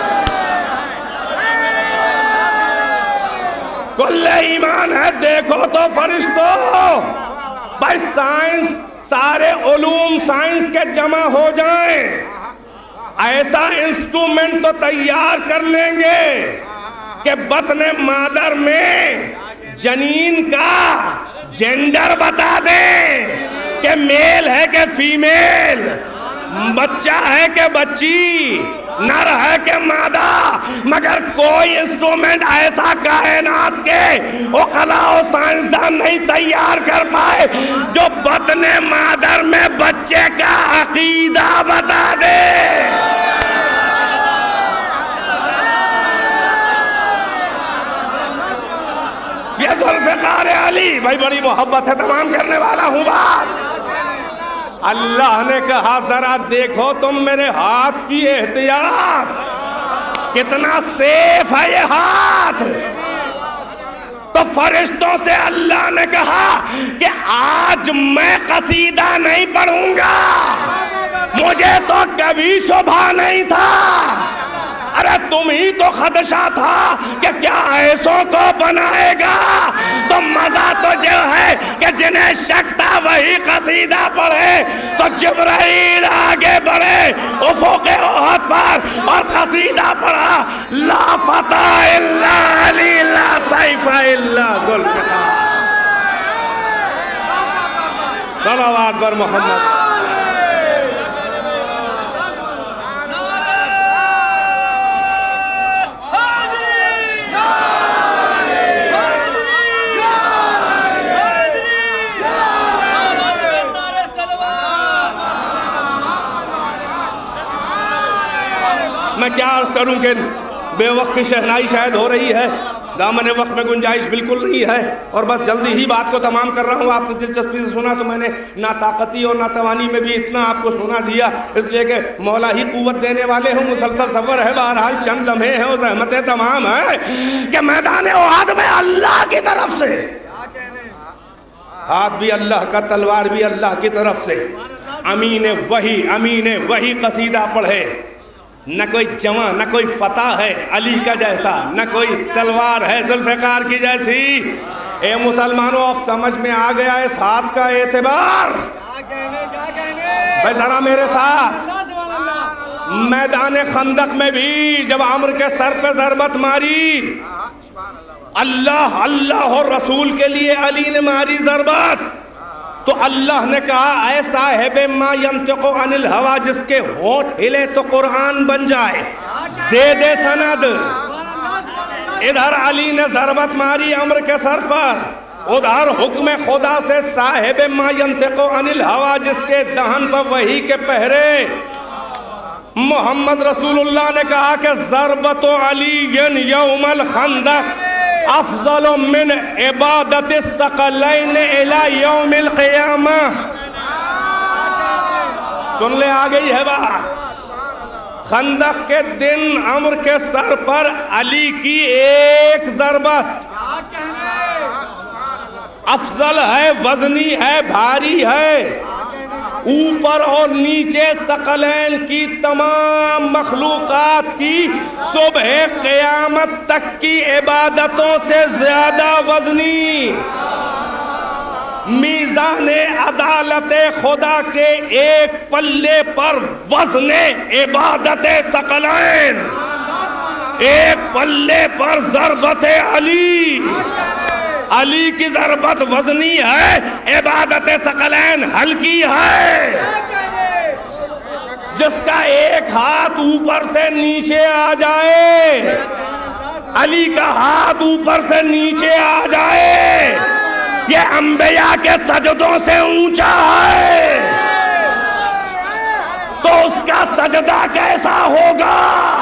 کل ایمان ہے. دیکھو تو فرشتوں, بھائی سائنس, سارے علوم سائنس کے جمع ہو جائیں, ایسا انسٹرومنٹ تو تیار کر لیں گے کہ بطن مادر میں جنین کا جینڈر بتا دیں کہ میل ہے کہ فیمیل, بچہ ہے کہ بچی, نر ہے کہ مادہ. مگر کوئی انسٹرومنٹ ایسا کائنات کے عقلاء و سائنسدان نہیں تیار کر پائے جو بطن مادر میں بچے کا عقیدہ بتا دے. یہ ذوالفقار علی, بھائی بڑی محبت ہے, تمام کرنے والا ہوں بات. اللہ نے کہا ذرا دیکھو تم میرے ہاتھ کی احتیاط, کتنا سیف ہے یہ ہاتھ. تو فرشتوں سے اللہ نے کہا کہ آج میں قصیدہ نہیں پڑھوں گا, مجھے تو کبھی شبہ نہیں تھا. ارے تم ہی تو خدشہ تھا کہ کیا ایسوں کو بنائے گا, تو مزہ تو جو ہے کہ جنہیں شک تھا وہی قصیدہ پڑھے. تو جبرائیل آگے بڑھے افق احد پر اور قصیدہ پڑھا, لا فتح الا علی, لا سیف الا ذوالفقار. صلوات بر محمد. میں کیا عرض کروں کہ بے وقت کی شہنائی شاید ہو رہی ہے، دامن وقت میں گنجائش بالکل نہیں ہے، اور بس جلدی ہی بات کو تمام کر رہا ہوں۔ آپ نے دلچسپی سے سنا تو میں نے ناطاقتی اور ناتوانی میں بھی اتنا آپ کو سنا دیا، اس لیے کہ مولا ہی قوت دینے والے ہوں، مسلسل سفر ہے، بہرحال چند لمحے ہیں اور زحمتیں تمام ہیں کہ میدان احد میں اللہ کی طرف سے ہاتھ بھی اللہ کا، تلوار بھی اللہ کی طرف سے، امین وحی امین وحی قصیدہ پڑھے، نہ کوئی جوان نہ کوئی فتح ہے علی کا جیسا، نہ کوئی تلوار ہے ذوالفقار کی جیسی۔ اے مسلمانوں، اب سمجھ میں آ گیا اس ہاتھ کا اعتبار؟ بھائی ذرا میرے ساتھ، میدان خندق میں بھی جب عمر کے سر پہ ضربت ماری، اللہ اللہ اور رسول کے لیے علی نے ماری ضربت، تو اللہ نے کہا اے صاحب ما ینطق عن الہوا، جس کے ہونٹ ہلے تو قرآن بن جائے، دے دے سند۔ ادھر علی نے ضربت ماری عمر کے سر پر، ادھر حکم خدا سے صاحب ما ینطق عن الہوا، جس کے دہن پر وحی کے پہرے، محمد رسول اللہ نے کہا کہ ضربت علی یوم الخندق افضل من عبادت الثقلین الی یوم القیامہ۔ سن لے، آ گئی ہے بات۔ خندق کے دن عمر کے سر پر علی کی ایک ضربت افضل ہے، وزنی ہے، بھاری ہے، اوپر اور نیچے ثقلین کی تمام مخلوقات کی صبح قیامت تک کی عبادتوں سے زیادہ وزنی۔ میزان عدالت خدا کے ایک پلے پر وزن عبادت ثقلین، ایک پلے پر ضربت علی۔ علی کی ضربت وزنی ہے، عبادت ثقلین ہلکی ہے۔ جس کا ایک ہاتھ اوپر سے نیچے آ جائے، علی کا ہاتھ اوپر سے نیچے آ جائے، یہ انبیاء کے سجدوں سے اونچا ہے، تو اس کا سجدہ کیسا ہوگا؟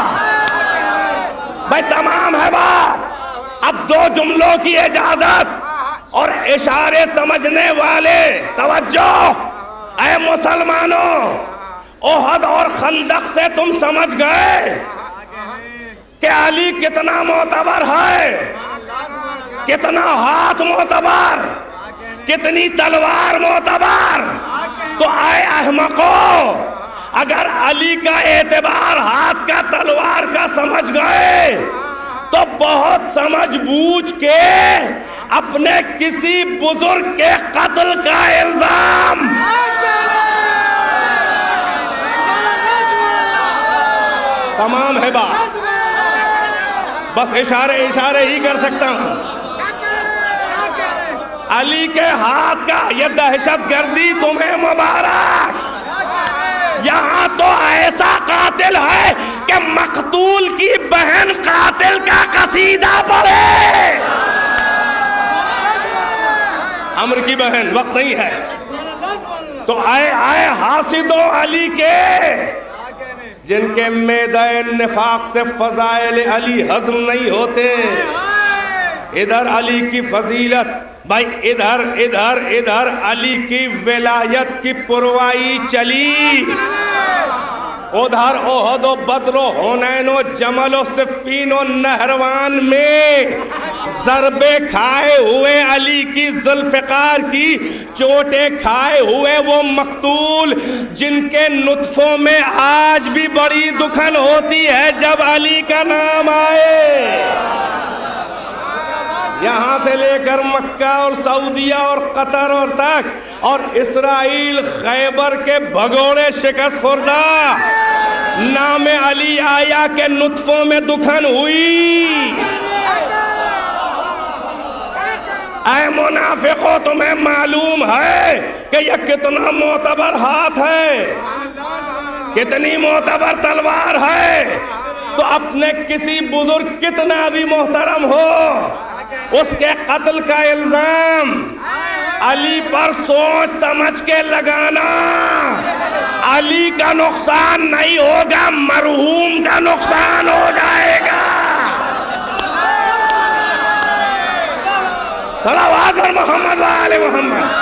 بھائی تمام ہے بات۔ اب دو جملوں کی اجازت اور اشارے سمجھنے والے توجہ۔ اے مسلمانوں، احد اور خندق سے تم سمجھ گئے کہ علی کتنا معتبر ہے، کتنا ہاتھ معتبر، کتنی تلوار معتبر۔ تو اے احمقو، اگر علی کا اعتبار ہاتھ کا تلوار کا سمجھ گئے تو بہت سمجھ بوجھ کے اپنے کسی بزرگ کے قتل کا الزام تمام ہے بات۔ بس اشارے اشارے ہی کر سکتا ہوں۔ علی کے ہاتھ کا یہ دہشت گردی تمہیں مبارک۔ یہاں تو ایسا قاتل ہے کہ مقتول کی بہن قاتل کا قصیدہ پڑھے۔ عمر کی بہن، وقت نہیں ہے تو آئے آئے حاسدوں علی کے، جن کے میدہ نفاق سے فضائل علی ہضم نہیں ہوتے۔ ادھر علی کی فضیلت، بھائی ادھر ادھر ادھر علی کی ولایت کی پروائی چلی، ادھر احد و بدر و حنین و جمل و صفین و نہروان میں ضربے کھائے ہوئے علی کی ذوالفقار کی چوٹیں کھائے ہوئے وہ مقتول، جن کے نطفوں میں آج بھی بڑی دکھن ہوتی ہے جب علی کا نام آئے۔ یہاں سے لے کر مکہ اور سعودیہ اور قطر اور تک اور اسرائیل خیبر کے بھگوڑے شکست خوردہ، نام علی آیا کہ نطفوں میں دکھن ہوئی۔ اے منافقو، تمہیں معلوم ہے کہ یہ کتنا معتبر ہاتھ ہے، کتنی معتبر تلوار ہے، تو اپنے کسی بزرگ کتنا بھی محترم ہو، اس کے قتل کا الزام علی پر سوچ سمجھ کے لگانا علی کا نقصان نہیں ہوگا، مرحوم کا نقصان ہو جائے گا۔ صلوات پر محمد و آل محمد۔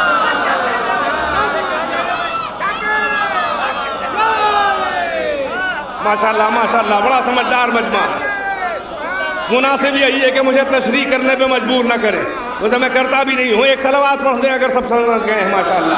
ماشاءاللہ ماشاءاللہ، بڑا سمجھدار مجمع۔ مناسب یہی ہے کہ مجھے تشریح کرنے پہ مجبور نہ کرے، ویسے میں کرتا بھی نہیں ہوں۔ ایک صلوات پڑھ دیں اگر سب سمجھ گئے ہیں ماشاءاللہ۔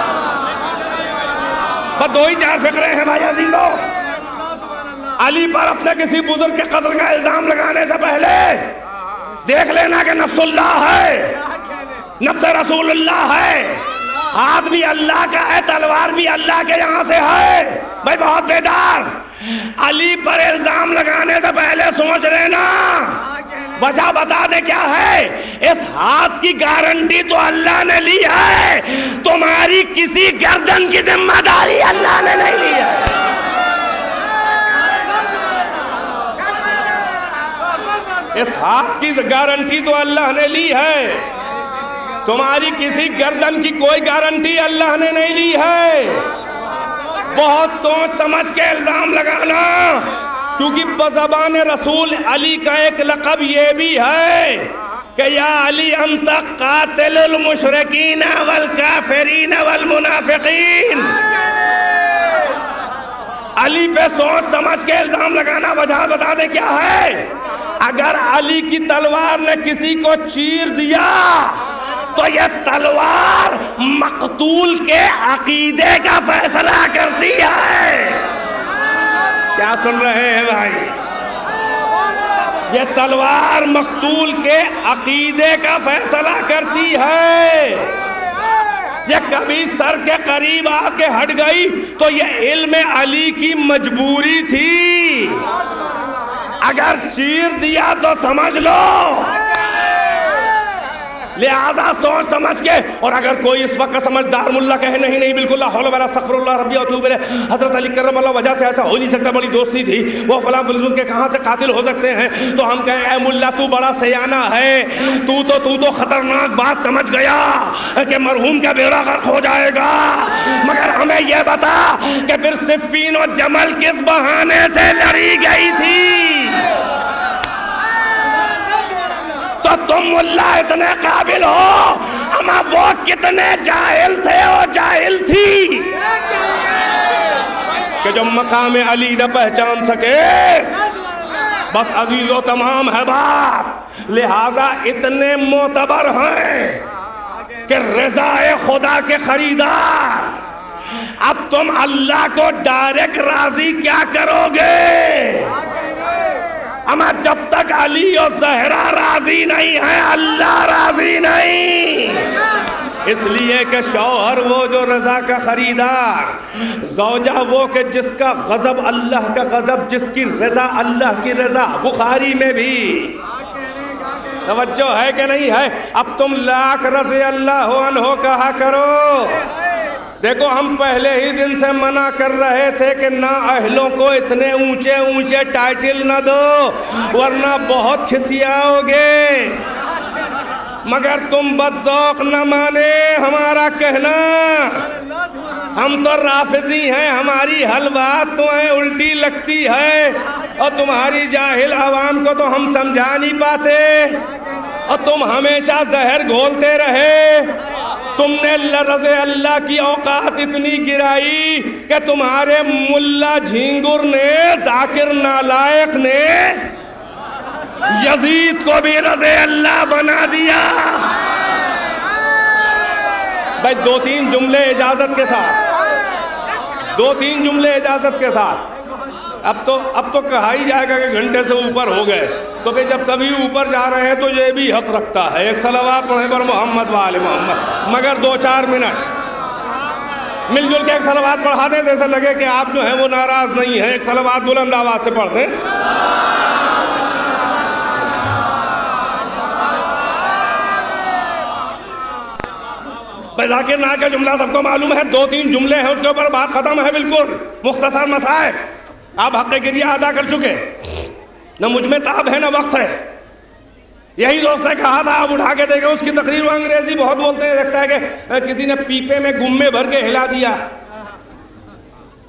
بس دو ہی چار فقرے ہیں بھائی عزیزو۔ علی پر اپنے کسی بزرگ کے قتل کا الزام لگانے سے پہلے دیکھ لینا کہ نفس اللہ ہے، نفس رسول اللہ ہے، ہاتھ بھی اللہ کا ہے، تلوار بھی اللہ کے یہاں سے ہے۔ بھائی بہت بیدار، علی پر الزام لگانے سے پہلے سوچ لینا، وجہ بتا دے کیا ہے۔ اس ہاتھ کی گارنٹی تو اللہ نے لی ہے، تمہاری کسی گردن کی ذمہ داری اللہ نے نہیں لی ہے۔ اس ہاتھ کی گارنٹی تو اللہ نے لی ہے، تمہاری کسی گردن کی کوئی گارنٹی اللہ نے نہیں لی ہے۔ بہت سوچ سمجھ کے الزام لگانا، کیونکہ بزبان رسول علی کا ایک لقب یہ بھی ہے کہ یا علی انت قاتل المشرکین والکافرین والمنافقین۔ علی پہ سوچ سمجھ کے الزام لگانا، وجہ بتا دے کیا ہے۔ اگر علی کی تلوار نے کسی کو چیر دیا تو یہ تلوار مقتول کے عقیدے کا فیصلہ کرتی ہے۔ کیا سن رہے ہیں بھائی؟ یہ تلوار مقتول کے عقیدے کا فیصلہ کرتی ہے۔ یہ کبھی سر کے قریب آ کے ہٹ گئی تو یہ علم علی کی مجبوری تھی، اگر چیر دیا تو سمجھ لو۔ لہذا سوچ سمجھ کے، اور اگر کوئی اس وقت سمجھدار ملا کہے نہیں نہیں بالکل لا حول ولا استغفر اللہ ربی واتوب الیہ، حضرت علی کرم اللہ وجہ سے ایسا ہو نہیں سکتا، بڑی دوستی تھی، وہ فلاں فلزون کے کہاں سے قاتل ہو سکتے ہیں، تو ہم کہیں اے ملا تو بڑا سیانہ ہے، تو تو تو تو خطرناک بات سمجھ گیا کہ مرحوم کا بیڑا غرق ہو جائے گا، مگر ہمیں یہ بتا کہ پھر صفین و جمل کس بہانے سے لڑی گئی تھی۔ تو تم ملا اتنے قابل ہو، اما وہ کتنے جاہل تھے اور جاہل تھی کہ جو مقام علی نہ پہچان سکے۔ بس عزیز و تمام ہے بات، لہذا اتنے معتبر ہیں کہ رضا خدا کے خریدار۔ اب تم اللہ کو ڈائریکٹ راضی کیا کرو گے؟ اما جب تک علی اور زہرا راضی نہیں ہے، اللہ راضی نہیں۔ اس لیے کہ شوہر وہ جو رضا کا خریدار، زوجہ وہ کہ جس کا غضب اللہ کا غضب، جس کی رضا اللہ کی رضا۔ بخاری میں بھی توجہ ہے کہ نہیں ہے؟ اب تم لاکھ رضی اللہ عنہ کہا کرو۔ دیکھو ہم پہلے ہی دن سے منع کر رہے تھے کہ نہ اہلوں کو اتنے اونچے اونچے ٹائٹل نہ دو، ورنہ بہت کھسیاؤ گے، مگر تم بدذوق نہ مانے ہمارا کہنا۔ ہم تو رافضی ہیں، ہماری حل بات تمہیں الٹی لگتی ہے، اور تمہاری جاہل عوام کو تو ہم سمجھا نہیں پاتے، اور تم ہمیشہ زہر گھولتے رہے۔ تم نے رضی اللہ کی اوقات اتنی گرائی کہ تمہارے ملا جھینگر نے، ذاکر نالائق نے یزید کو بھی رضی اللہ بنا دیا۔ بھائی دو تین جملے اجازت کے ساتھ، دو تین جملے اجازت کے ساتھ۔ اب تو اب تو کہا ہی جائے گا کہ گھنٹے سے اوپر ہو گئے، تو پھر جب سبھی اوپر جا رہے ہیں تو یہ بھی حق رکھتا ہے ایک صلوات پڑھیں پر محمد و آل محمد۔ مگر دو چار منٹ مل جل کے ایک صلوات پڑھا دیں، جیسے لگے کہ آپ جو ہیں وہ ناراض نہیں ہیں۔ ایک صلوات بلند آواز سے پڑھ دیں۔ بھائی ذاکر نائک کا جملہ سب کو معلوم ہے، دو تین جملے ہیں، اس کے اوپر بات ختم ہے، بالکل مختصر مسائل۔ آپ حق گریہ ادا کر چکے، نہ مجھ میں تاب ہے نہ وقت ہے۔ یہی دوست نے کہا تھا، آپ اٹھا کے دیکھیں اس کی تقریر میں انگریزی بہت بولتے ہیں، دیکھتا ہے کہ کسی نے پیپے میں گمے بھر کے ہلا دیا۔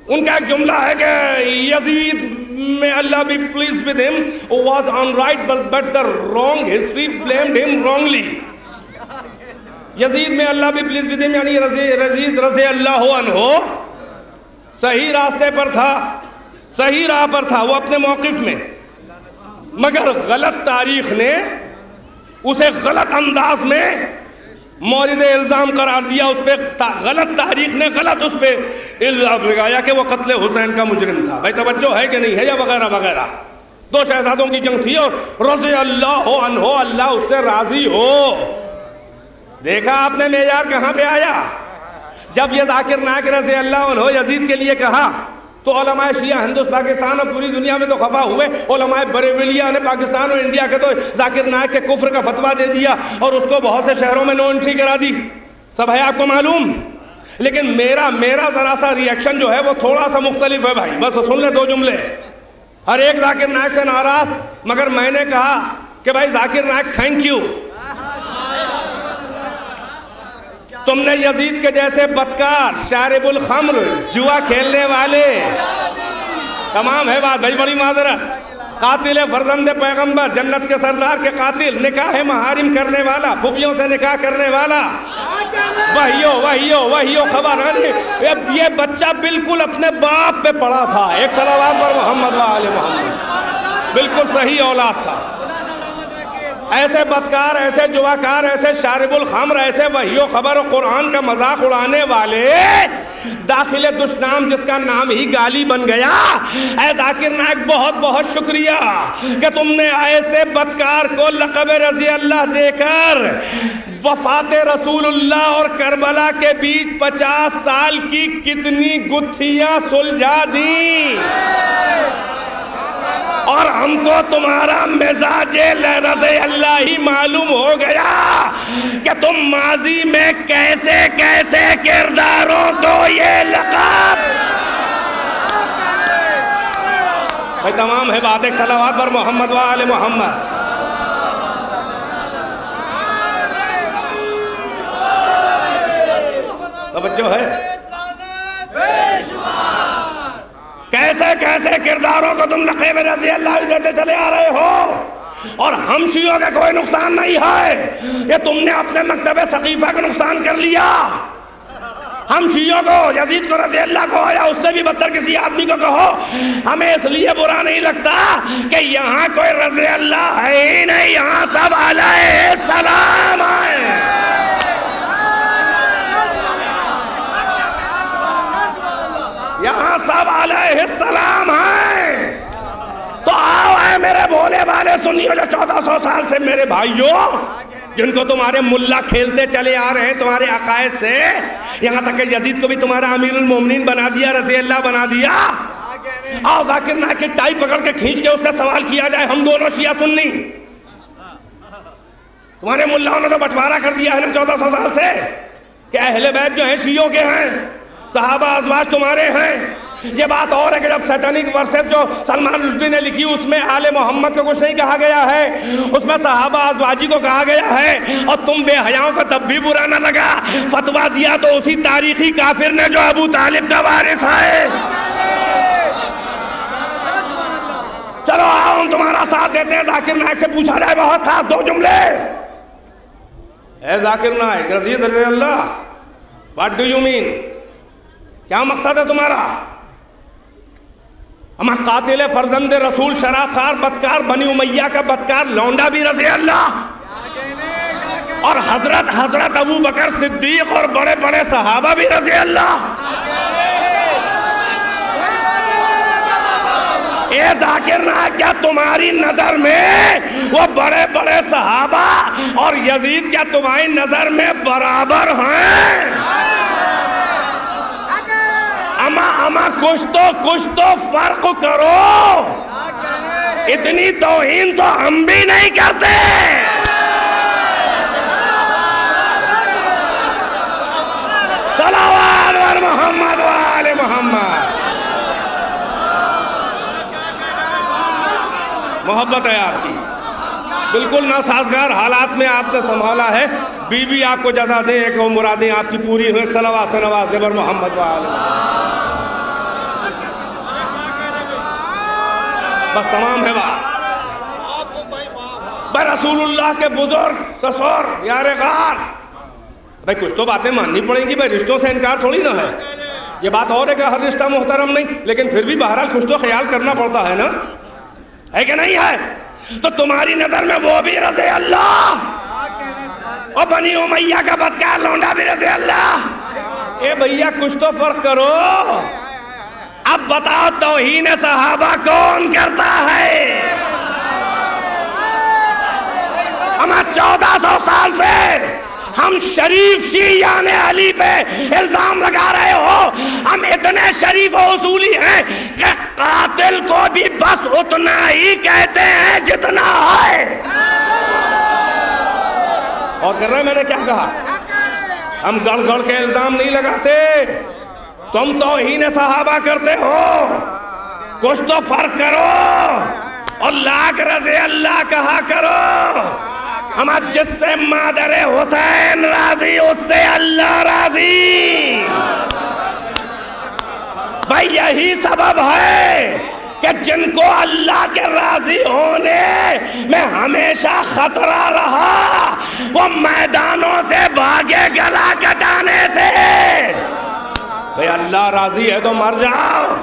ان کا ایک جملہ ہے کہ یزید may Allah be pleased with him was on right but, but the wrong history blamed him wrongly. یزید میں اللہ بھی پلیز بھی دیم یعنی یزید رضی اللہ عنہ صحیح راستے پر تھا، صحیح راہ پر تھا وہ اپنے موقف میں، مگر غلط تاریخ نے اسے غلط انداز میں مورد الزام قرار دیا، اس پہ غلط تاریخ نے غلط اس پہ الزام لگایا کہ وہ قتل حسین کا مجرم تھا۔ بھائی توجہ ہے کہ نہیں ہے، یا وغیرہ وغیرہ۔ دو شہزادوں کی جنگ تھی اور رضی اللہ عنہ اللہ اس سے راضی ہو۔ دیکھا آپ نے معیار کہاں پہ آیا؟ جب یہ ذاکر نائک رضی اللہ عنہ یزید کے لیے کہا تو علماء شیعہ ہندوست پاکستان اور پوری دنیا میں تو خفا ہوئے، علماء بریلویہ نے پاکستان اور انڈیا کے تو ذاکر نائک کے کفر کا فتویٰ دے دیا اور اس کو بہت سے شہروں میں نو انٹری کرا دی، سب ہے آپ کو معلوم۔ لیکن میرا میرا ذرا سا ریاکشن جو ہے وہ تھوڑا سا مختلف ہے بھائی، بس سن لے دو جملے۔ ہر ایک ذاکر نائک سے ناراض، مگر میں نے کہا کہ بھائی ذاکر نائک تھینک یو، تم نے یزید کے جیسے بدکار، شارب الخمر، جوا کھیلنے والے، تمام ہے بات بھائی، بڑی معذرت، قاتل فرزند پیغمبر، جنت کے سردار کے قاتل، نکاح محارم کرنے والا، پھوپھیوں سے نکاح کرنے والا، وحیو وحیو وحیو خبر آنے، یہ بچہ بالکل اپنے باپ پہ پڑا تھا، ایک صلوات پر محمد و آل محمد، بالکل صحیح اولاد تھا۔ ایسے بدکار، ایسے جواکار، ایسے شارب الخمر، ایسے وحیو خبر و قرآن کا مذاق اڑانے والے، داخل دشنام جس کا نام ہی گالی بن گیا۔ اے ذاکر نائک بہت بہت شکریہ کہ تم نے ایسے بدکار کو لقب رضی اللہ دے کر وفات رسول اللہ اور کربلا کے بیچ پچاس سال کی کتنی گتھیاں سلجھا دیں، اور ہم کو تمہارا مزاج رضی اللہ ہی معلوم ہو گیا کہ تم ماضی میں کیسے کیسے کرداروں کو یہ لقب۔ بھائی تمام ہے بات، ایک صلوات پر محمد و آل محمد۔ توجہ ہے؟ کیسے کیسے کرداروں کو تم لقب رضی اللہ دیتے چلے آ رہے ہو، اور ہم شیعوں کا کوئی نقصان نہیں ہے، یہ تم نے اپنے مکتب ثقیفہ کا نقصان کر لیا۔ ہم شیعوں کو، یزید کو رضی اللہ کو، یا اس سے بھی بدتر کسی آدمی کو کہو، ہمیں اس لیے برا نہیں لگتا کہ یہاں کوئی رضی اللہ ہے ہی نہیں، یہاں سب علیہ السلام آئے۔ یہاں سب علیہ السلام ہیں۔ تو آؤ اے میرے بھولے والے سنیو جو چودہ سو سال سے میرے بھائیوں، جن کو تمہارے ملا کھیلتے چلے آ رہے ہیں تمہارے عقائد سے، یہاں تک کہ یزید کو بھی تمہارا امیر المومنین بنا دیا، رضی اللہ بنا دیا۔ آؤ ذاکر نائک کی ٹائی پکڑ کے کھینچ کے اس سے سوال کیا جائے، ہم دونوں شیعہ سنی، تمہارے ملاؤں نے تو بٹوارا کر دیا ہے نا چودہ سو سال سے کہ اہل بیت جو ہیں شیعوں کے ہیں، صحابہ ازواج تمہارے ہیں۔ یہ بات اور ہے کہ جب سیٹانک ورسز جو سلمان رشدی نے لکھی اس میں آل محمد کو کچھ نہیں کہا گیا ہے، اس میں صحابہ ازواجی کو کہا گیا ہے، اور تم بے حیاؤں کو تب بھی برا نہ لگا، فتویٰ دیا تو اسی تاریخی کافر نے جو ابو طالب کا وارث ہے۔ چلو آؤ ہم تمہارا ساتھ دیتے ہیں، ذاکر نائک سے پوچھا جائے بہت خاص دو جملے۔ اے ذاکر نائک رضی اللہ، what do you mean؟ کیا مقصد ہے تمہارا؟ ہمیں قاتل فرزند رسول، شراب خار، بدکار، بنی امیہ کا بدکار لونڈا بھی رضی اللہ، اور حضرت حضرت ابو بکر صدیق اور بڑے بڑے صحابہ بھی رضی اللہ۔ اے ذاکر نائک کیا تمہاری نظر میں وہ بڑے بڑے صحابہ اور یزید کیا تمہاری نظر میں برابر ہیں؟ اما اما کچھ تو کچھ تو فرق کرو، اتنی توہین تو ہم بھی نہیں کرتے۔ صلوات علی محمد و آل محمد۔ محبت ہے آپ کی، بالکل ناسازگار حالات میں آپ نے سنبھالا ہے، بی بی آپ کو جزا دیں، ایک مرادیں آپ کی پوری ہوئے، ایک صلوات سے نواز دے بر محمد و آل محمد۔ بس تمام ہے بات. بھائی رسول اللہ کے بزرگ سسور یار غار، بھائی کچھ تو باتیں ماننی پڑیں گی. بھائی رشتوں سے انکار تھوڑی نہ ہے. یہ بات اور ہے کہ ہر رشتہ محترم نہیں، لیکن پھر بھی بہرحال کچھ تو خیال کرنا پڑتا ہے نا، ہے کہ نہیں ہے؟ تو تمہاری نظر میں وہ بھی رضی اللہ اور بنی امیہ کا بدکار لونڈا بھی رضی اللہ. اے بھیا کچھ تو فرق کرو. اب بتاؤ توہین صحابہ کون کرتا ہے؟ ہم چودہ سو سال سے ہم شریف شیعان علی پہ الزام لگا رہے ہو. ہم اتنے شریف و اصولی ہیں کہ قاتل کو بھی بس اتنا ہی کہتے ہیں جتنا ہے. اور کر رہے میں نے کیا کہا؟ ہم گڑ گڑ کے الزام نہیں لگاتے. تم توہین صحابہ کرتے ہو. کچھ تو فرق کرو اور لاکھ رضی اللہ کہا کرو. ہم جس سے مادر حسین راضی اس سے اللہ راضی. بھائی یہی سبب ہے کہ جن کو اللہ کے راضی ہونے میں ہمیشہ خطرہ رہا وہ میدانوں سے بھاگے گلا کٹانے سے. بھائی اللہ راضی ہے تو مر جاؤ.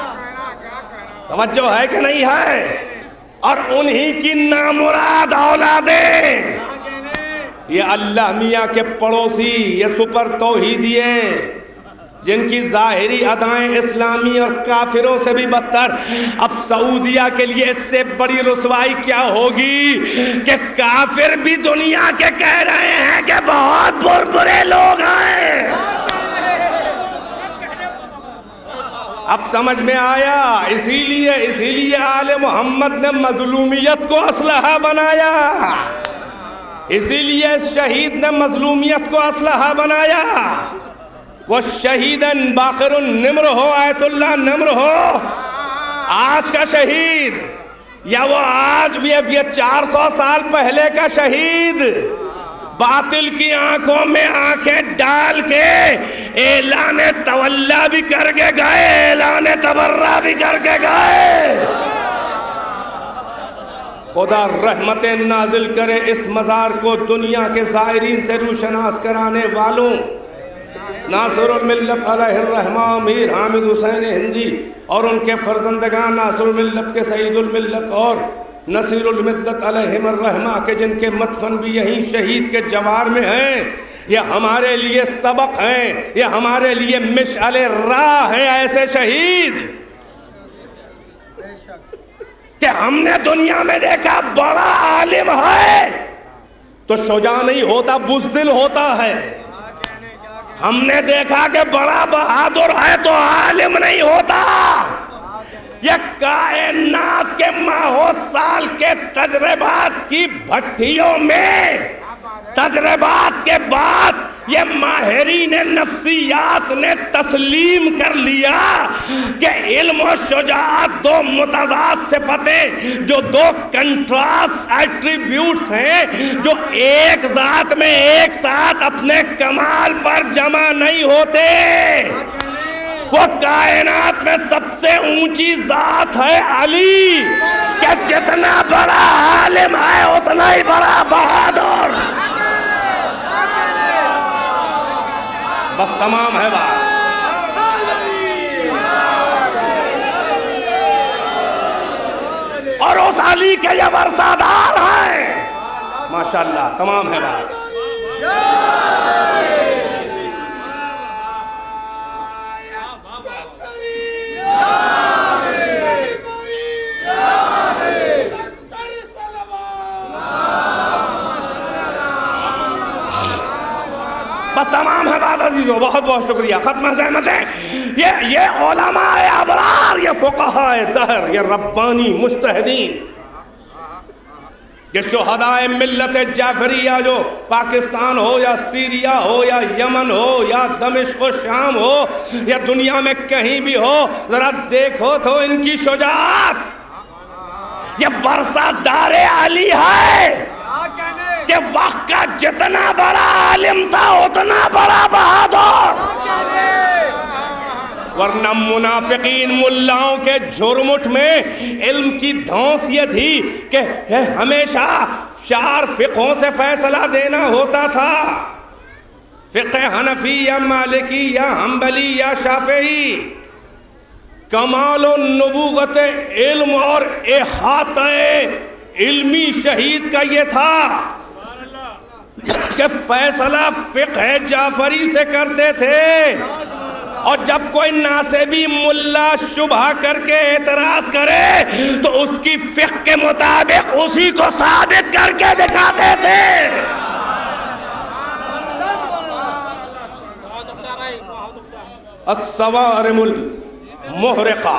توجہ ہے کہ نہیں ہے؟ اور انہی کی نامراد اولادیں یہ اللہ میاں کے پڑوسی، یہ سپر توحیدی ہیں جن کی ظاہری ادائیں اسلامی اور کافروں سے بھی بدتر. اب سعودیہ کے لیے اس سے بڑی رسوائی کیا ہوگی کہ کافر بھی دنیا کے کہہ رہے ہیں کہ بہت بر برے لوگ ہیں. اب سمجھ میں آیا. اسی لیے اسی لیے آل محمد نے مظلومیت کو اسلحہ بنایا. اسی لیے شہید نے مظلومیت کو اسلحہ بنایا. وہ شہیدن باقر النمر ہو، آیت اللہ نمر ہو آج کا شہید، یا وہ آج بھی اب یہ چار سو سال پہلے کا شہید، باطل کی آنکھوں میں آنکھیں ڈال کے اعلان تولا بھی کر کے گئے، اعلان تبرہ بھی کر کے گئے. خدا رحمت نازل کرے اس مزار کو دنیا کے زائرین سے روشناس کرانے والوں ناصر الملت علیہ الرحمہ میر حامد حسین ہندی اور ان کے فرزندگان ناصر الملت کے سعید الملت اور نصیر الملت علیہم الرحمہ کے جن کے مدفن بھی یہیں شہید کے جوار میں ہیں. یہ ہمارے لیے سبق ہیں، یہ ہمارے لیے مشعل راہ ہیں ایسے شہید کہ ہم نے دنیا میں دیکھا بڑا عالم ہے تو شجاع نہیں ہوتا، بزدل ہوتا ہے. ہم نے دیکھا کہ بڑا بہادر ہے تو عالم نہیں ہوتا. یہ کائنات کے ماہو سال کے تجربات کی بھٹیوں میں تجربات کے بعد یہ ماہرین نفسیات نے تسلیم کر لیا کہ علم و شجاعت دو متضاد صفتیں، جو دو کنٹراسٹ ایٹریبیوٹس ہیں، جو ایک ذات میں ایک ساتھ اپنے کمال پر جمع نہیں ہوتے. وہ کائنات میں سب سے اونچی ذات ہے علی، کہ جتنا بڑا عالم ہے اتنا ہی بڑا بہادر. بس تمام ہے بات. اور اس علی کے یہ ورثہ دار ہیں. ماشاءاللہ تمام ہے بات. بس تمام ہے بات عزیزوں. بہت بہت شکریہ. ختم زحمت ہے. یہ یہ علماء ابرار، یہ فقہاء دہر، یہ ربانی مجتہدین، یہ شہداء ملت جعفریہ جو پاکستان ہو یا سیریا ہو یا یمن ہو یا دمشق و شام ہو یا دنیا میں کہیں بھی ہو، ذرا دیکھو تو ان کی شجاعت. یہ ورثہ دار علی ہے کہ وقت کا جتنا بڑا عالم تھا اتنا بڑا بہادر. ورنہ ورنہ منافقین ملاؤں کے جھرمٹ میں علم کی دھونس یہ تھی کہ ہمیشہ چار فقہوں سے فیصلہ دینا ہوتا تھا، فقہ حنفی یا مالکی یا حنبلی یا شافعی۔ کمال و نبوت علم اور احاطہ علمی شہید کا یہ تھا کہ فیصلہ فقہ جعفری سے کرتے تھے، اور جب کوئی ناسبی ملا شبہ کر کے اعتراض کرے تو اس کی فقہ کے مطابق اسی کو ثابت کر کے دکھاتے تھے۔ الصوارم المحرقہ،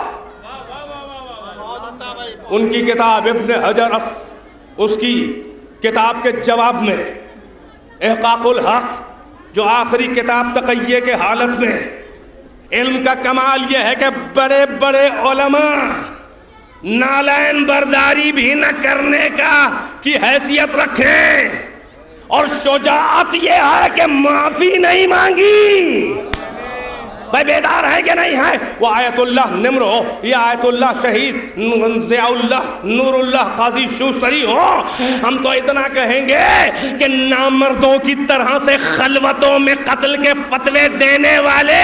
ان کی کتاب ابن حجر اس کی کتاب کے جواب میں احقاق الحق، جو آخری کتاب تقیہ کے حالت میں، علم کا کمال یہ ہے کہ بڑے بڑے علماء نالین برداری بھی نہ کرنے کا کی حیثیت رکھیں، اور شجاعت یہ ہے کہ معافی نہیں مانگی۔ بھائی بیدار ہے کہ نہیں ہے؟ وہ آیت اللہ نمر ہو یا آیت اللہ شہید ضیاء اللہ نور اللہ قاضی شوستری ہو، ہم تو اتنا کہیں گے کہ نامردوں کی طرح سے خلوتوں میں قتل کے فتوے دینے والے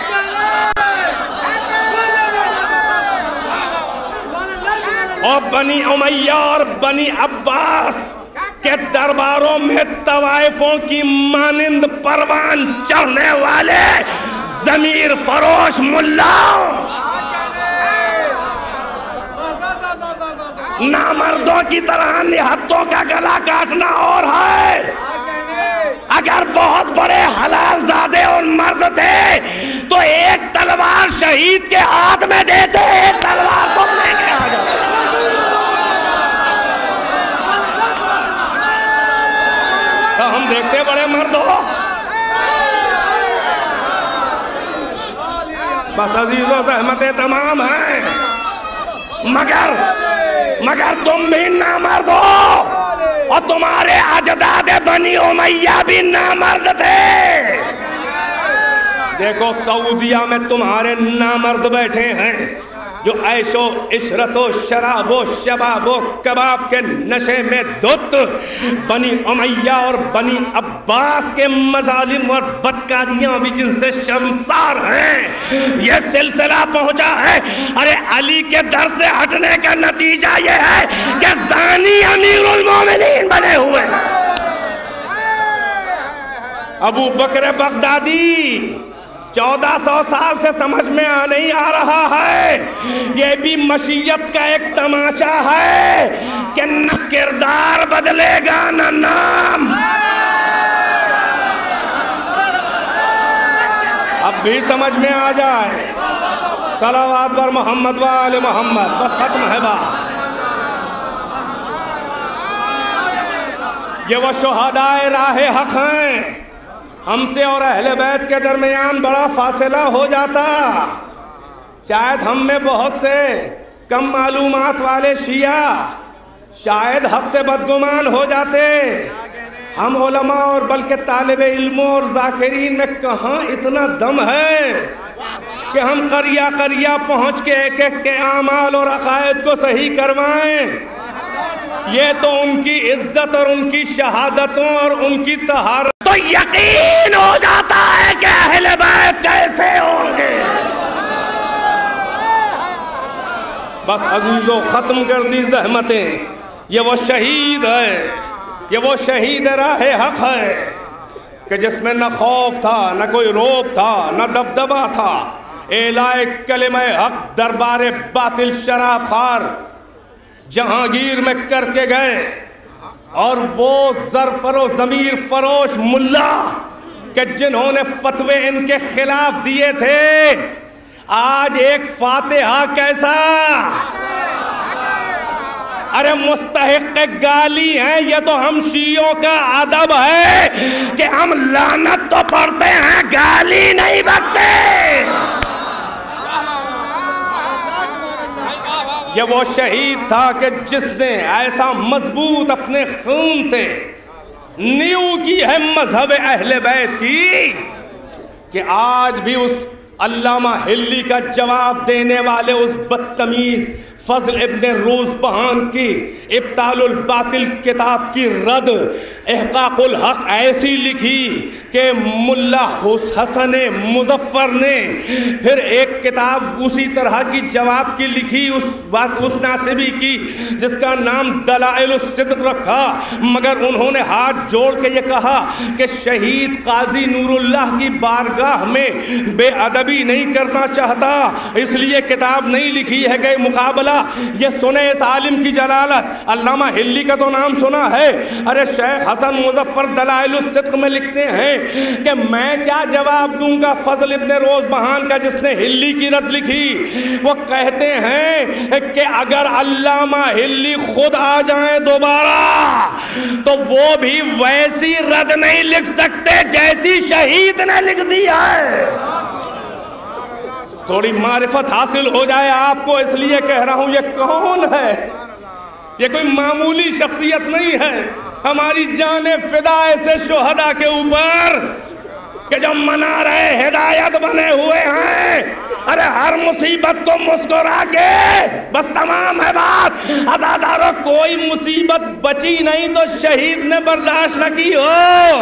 اور بنی امیہ اور بنی عباس کے درباروں میں طوائفوں کی مانند پروان چڑھنے والے ضمیر فروش ملاؤں، نامردوں کی طرح نہتوں کا گلا کاٹنا اور ہے۔ اگر بہت بڑے حلال زادے اور مرد تھے تو ایک تلوار شہید کے ہاتھ میں دیتے، ایک تلوار تم لے کے آ جاتے۔ تو ہم دیکھتے بڑے مرد ہو، بس عزیز و زحمتیں تمام ہیں، مگر مگر تم بھی نامرد ہو، اور تمہارے اجداد بنی امیہ بھی نامرد تھے۔ دیکھو سعودیہ میں تمہارے نامرد بیٹھے ہیں جو عیش و عشرت و شراب و شباب و کباب کے نشے میں دھت بنی امیہ اور بنی عباس کے مظالم اور بدکاریاں بھی جن سے شرمسار ہیں۔ یہ سلسلہ پہنچا ہے، ارے علی کے در سے ہٹنے کا نتیجہ یہ ہے کہ زانی امیر المومنین بنے ہوئے ہیں۔ ابو بکر بغدادی چودہ سو سال سے سمجھ میں نہیں آ رہا ہے، یہ بھی مشیت کا ایک تماشا ہے کہ نہ کردار بدلے گا نہ نام۔ اب بھی سمجھ میں آ جائے، صلوات بر محمد و آل محمد، بس ختم ہے بات۔ یہ وہ شہدائے راہ حق ہیں، ہم سے اور اہل بیت کے درمیان بڑا فاصلہ ہو جاتا، شاید ہم میں بہت سے کم معلومات والے شیعہ شاید حق سے بدگمان ہو جاتے، ہم علماء اور بلکہ طالب علموں اور ذاکرین میں کہاں اتنا دم ہے کہ ہم قریہ قریہ پہنچ کے ایک ایک کے اعمال اور عقائد کو صحیح کروائیں۔ یہ تو ان کی عزت اور ان کی شہادتوں اور ان کی طہارت تو یقین ہو جاتا ہے کہ اہل بیت کیسے ہوں گے۔ بس عزیزو ختم کر دی زحمتیں، یہ وہ شہید ہے، یہ وہ شہید راہ حق ہے کہ جس میں نہ خوف تھا، نہ کوئی روب تھا، نہ دبدبہ تھا، اعلائے کلمہ حق دربار باطل شراب خار جہانگیر میں کر کے گئے، اور وہ ظرفر و ضمیر فروش ملا کہ جنہوں نے فتوے ان کے خلاف دیے تھے، آج ایک فاتحہ کیسا، ارے مستحق گالی ہیں۔ یہ تو ہم شیعوں کا ادب ہے کہ ہم لعنت تو پڑھتے ہیں، گالی نہیں بکتے۔ یہ وہ شہید تھا کہ جس نے ایسا مضبوط اپنے خون سے نیو کی ہے مذہب اہل بیت کی کہ آج بھی اس علامہ ہلی کا جواب دینے والے اس بدتمیز فضل ابن روزبہان کی ابطال الباطل کتاب کی رد احقاق الحق ایسی لکھی کہ ملا حسن مظفر نے پھر ایک کتاب اسی طرح کی جواب کی لکھی اس بات اس ناصبی کی جس کا نام دلائل الصدق رکھا، مگر انہوں نے ہاتھ جوڑ کے یہ کہا کہ شہید قاضی نور اللہ کی بارگاہ میں بے ادبی نہیں کرنا چاہتا، اس لیے کتاب نہیں لکھی ہے کہ مقابلہ یہ سنے اس عالم کی جلالت۔ علامہ ہلی کا تو نام سنا ہے، ارے شیخ حسن مظفر دلائل الصدق میں لکھتے ہیں کہ میں کیا جواب دوں گا فضل ابن روزبہان کا جس نے ہلی کی رد لکھی۔ وہ کہتے ہیں کہ اگر علامہ ہلی خود آ جائیں دوبارہ تو وہ بھی ویسی رد نہیں لکھ سکتے جیسی شہید نے لکھ دی ہے۔ تھوڑی معرفت حاصل ہو جائے آپ کو، اس لیے کہہ رہا ہوں یہ کون ہے؟ یہ کوئی معمولی شخصیت نہیں ہے، ہماری جان فدا ایسے شہداء کے اوپر کہ جو منارہ ہدایت بنے ہوئے ہیں۔ ارے ہر مصیبت کو مسکرا کے بس تمام ہے بات۔ عزاداروں کوئی مصیبت بچی نہیں تو شہید نے برداشت نہ کی ہو،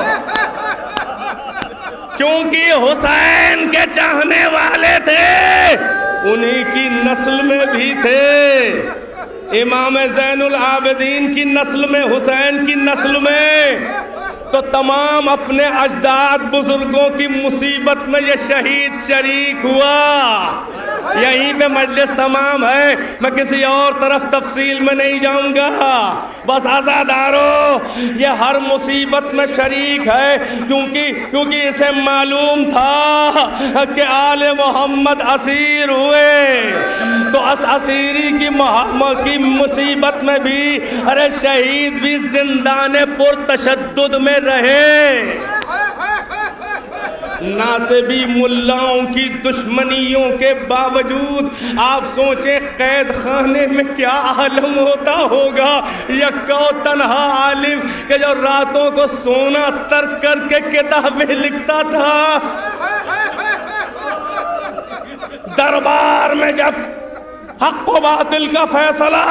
کیونکہ حسین کے چاہنے والے تھے، انہی کی نسل میں بھی تھے، امام زین العابدین کی نسل میں، حسین کی نسل میں، تو تمام اپنے اجداد بزرگوں کی مصیبت میں یہ شہید شریک ہوا۔ یہیں پہ مجلس تمام ہے، میں کسی اور طرف تفصیل میں نہیں جاؤں گا۔ بس عزادارو یہ ہر مصیبت میں شریک ہے، کیونکہ کیونکہ اسے معلوم تھا کہ آل محمد اسیر ہوئے، تو اس اسیری کی کی مصیبت میں بھی ارے شہید بھی زندان پر تشدد میں رہے۔ ناصبی ملاؤں کی دشمنیوں کے باوجود آپ سوچیں قید خانے میں کیا عالم ہوتا ہوگا، یکا و تنہا عالم کہ جو راتوں کو سونا ترک کر کے کتابیں لکھتا تھا۔ دربار میں جب حق و باطل کا فیصلہ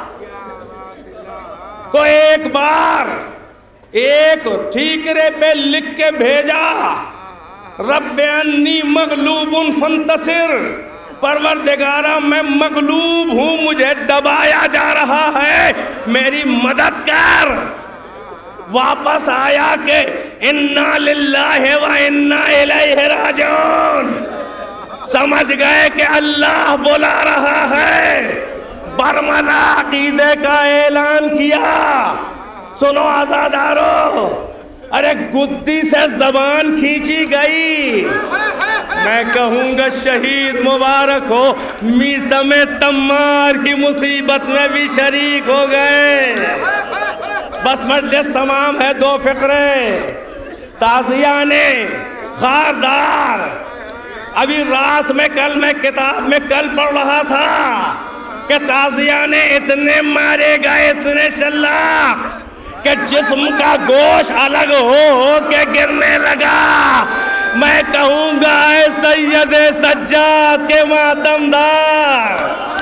تو ایک بار ایک ٹھیکرے پہ لکھ کے بھیجا، رب انی مغلوب فانتصر، پروردگارہ میں مغلوب ہوں، مجھے دبایا جا رہا ہے، میری مدد کر۔ واپس آیا کہ انا للہ و انا الیہ راجعون، سمجھ گئے کہ اللہ بلا رہا ہے، برملا عقیدے کا اعلان کیا۔ سنو عزادارو، ارے گدی سے زبان کھینچی گئی، میں کہوں گا شہید مبارک ہو، میسم تمار کی مصیبت میں بھی شریک ہو گئے۔ بس مجلس تمام ہے، دو فقرے تازیانے خاردار۔ ابھی رات میں کل میں کتاب میں کل پڑھ رہا تھا کہ تازیانے اتنے مارے گئے، اتنے شلاق کہ جسم کا گوشت الگ ہو ہو کے گرنے لگا۔ میں کہوں گا اے سید سجاد کے ماتمدار،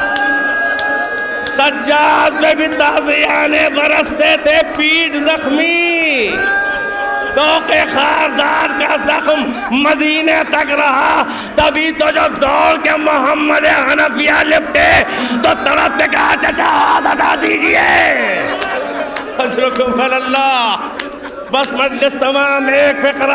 سجاد میں بھی تازیانے برستے تھے، پیٹ زخمی، توقع خاردار کا زخم مدینے تک رہا، تبھی تو جو دوڑ کے محمد حنفیہ لپٹے تو طرف نے کہا چچا ہاتھ ہٹا دیجئے، اشرکم اللہ۔ بس مجلس تمام، ایک فقرہ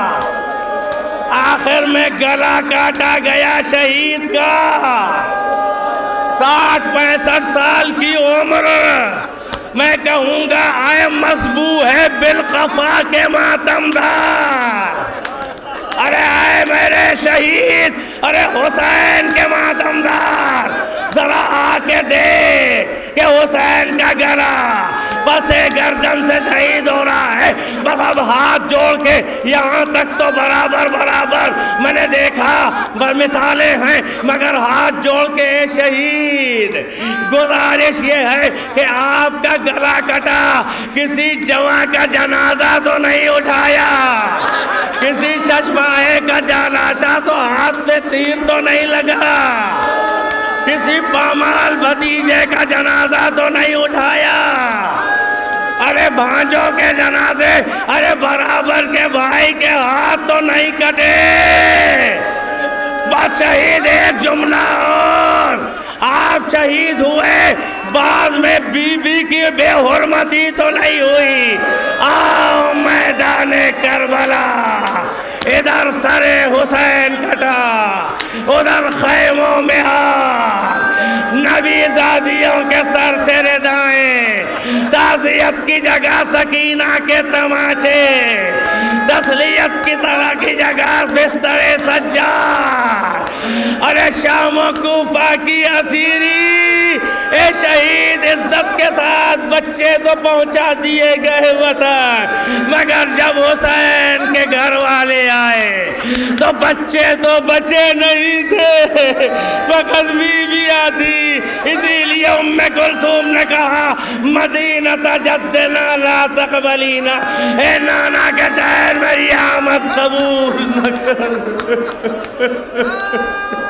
آخر میں گلا کاٹا گیا شہید کا، ساٹھ پینسٹھ سال کی عمر، میں کہوں گا آئے مصبوح ہے بالقفا کے ماتمدار، ارے آئے میرے شہید، ارے حسین کے ماتمدار، ذرا آ کے دیکھ کہ حسین کا گلا بس ایک گردن سے شہید ہو رہا ہے۔ بس اب ہاتھ جوڑ کے یہاں تک تو برابر برابر میں نے دیکھا، مثالیں ہیں، مگر ہاتھ جوڑ کے شہید گزارش یہ ہے کہ آپ کا گلا کٹا، کسی جوان کا جنازہ تو نہیں اٹھایا، کسی ششماہے کا جاناشا تو ہاتھ پہ تیر تو نہیں لگا، کسی پامال بھتیجے کا جنازہ تو نہیں اٹھایا، ارے بھانجوں کے جنازے، ارے برابر کے بھائی کے ہاتھ تو نہیں کٹے۔ بس شہید ایک جملہ اور، آپ شہید ہوئے، بعض میں بی بی کی بے حرمتی تو نہیں ہوئی۔ آؤ میدان کربلا، ادھر سر حسین کٹا، ادھر خیموں میں آگ، نبی زادیوں کے سر سے ردائیں، تعزیت کی جگہ سکینہ کے تماچے، تسلیت کی طرح کی جگہ بستر سجاد، ارے شام و کوفہ کی اسیری، اے شہید عزت کے ساتھ بچے تو پہنچا دیے گئے وطن، مگر جب حسین کے گھر والے آئے تو بچے تو بچے نہیں تھے، فقط بیویاں تھی۔ اسی لیے ام کلثوم نے کہا مدینہ جدنا لا تقبلینا، اے نانا کے شہر میری آمد قبول نہ کر۔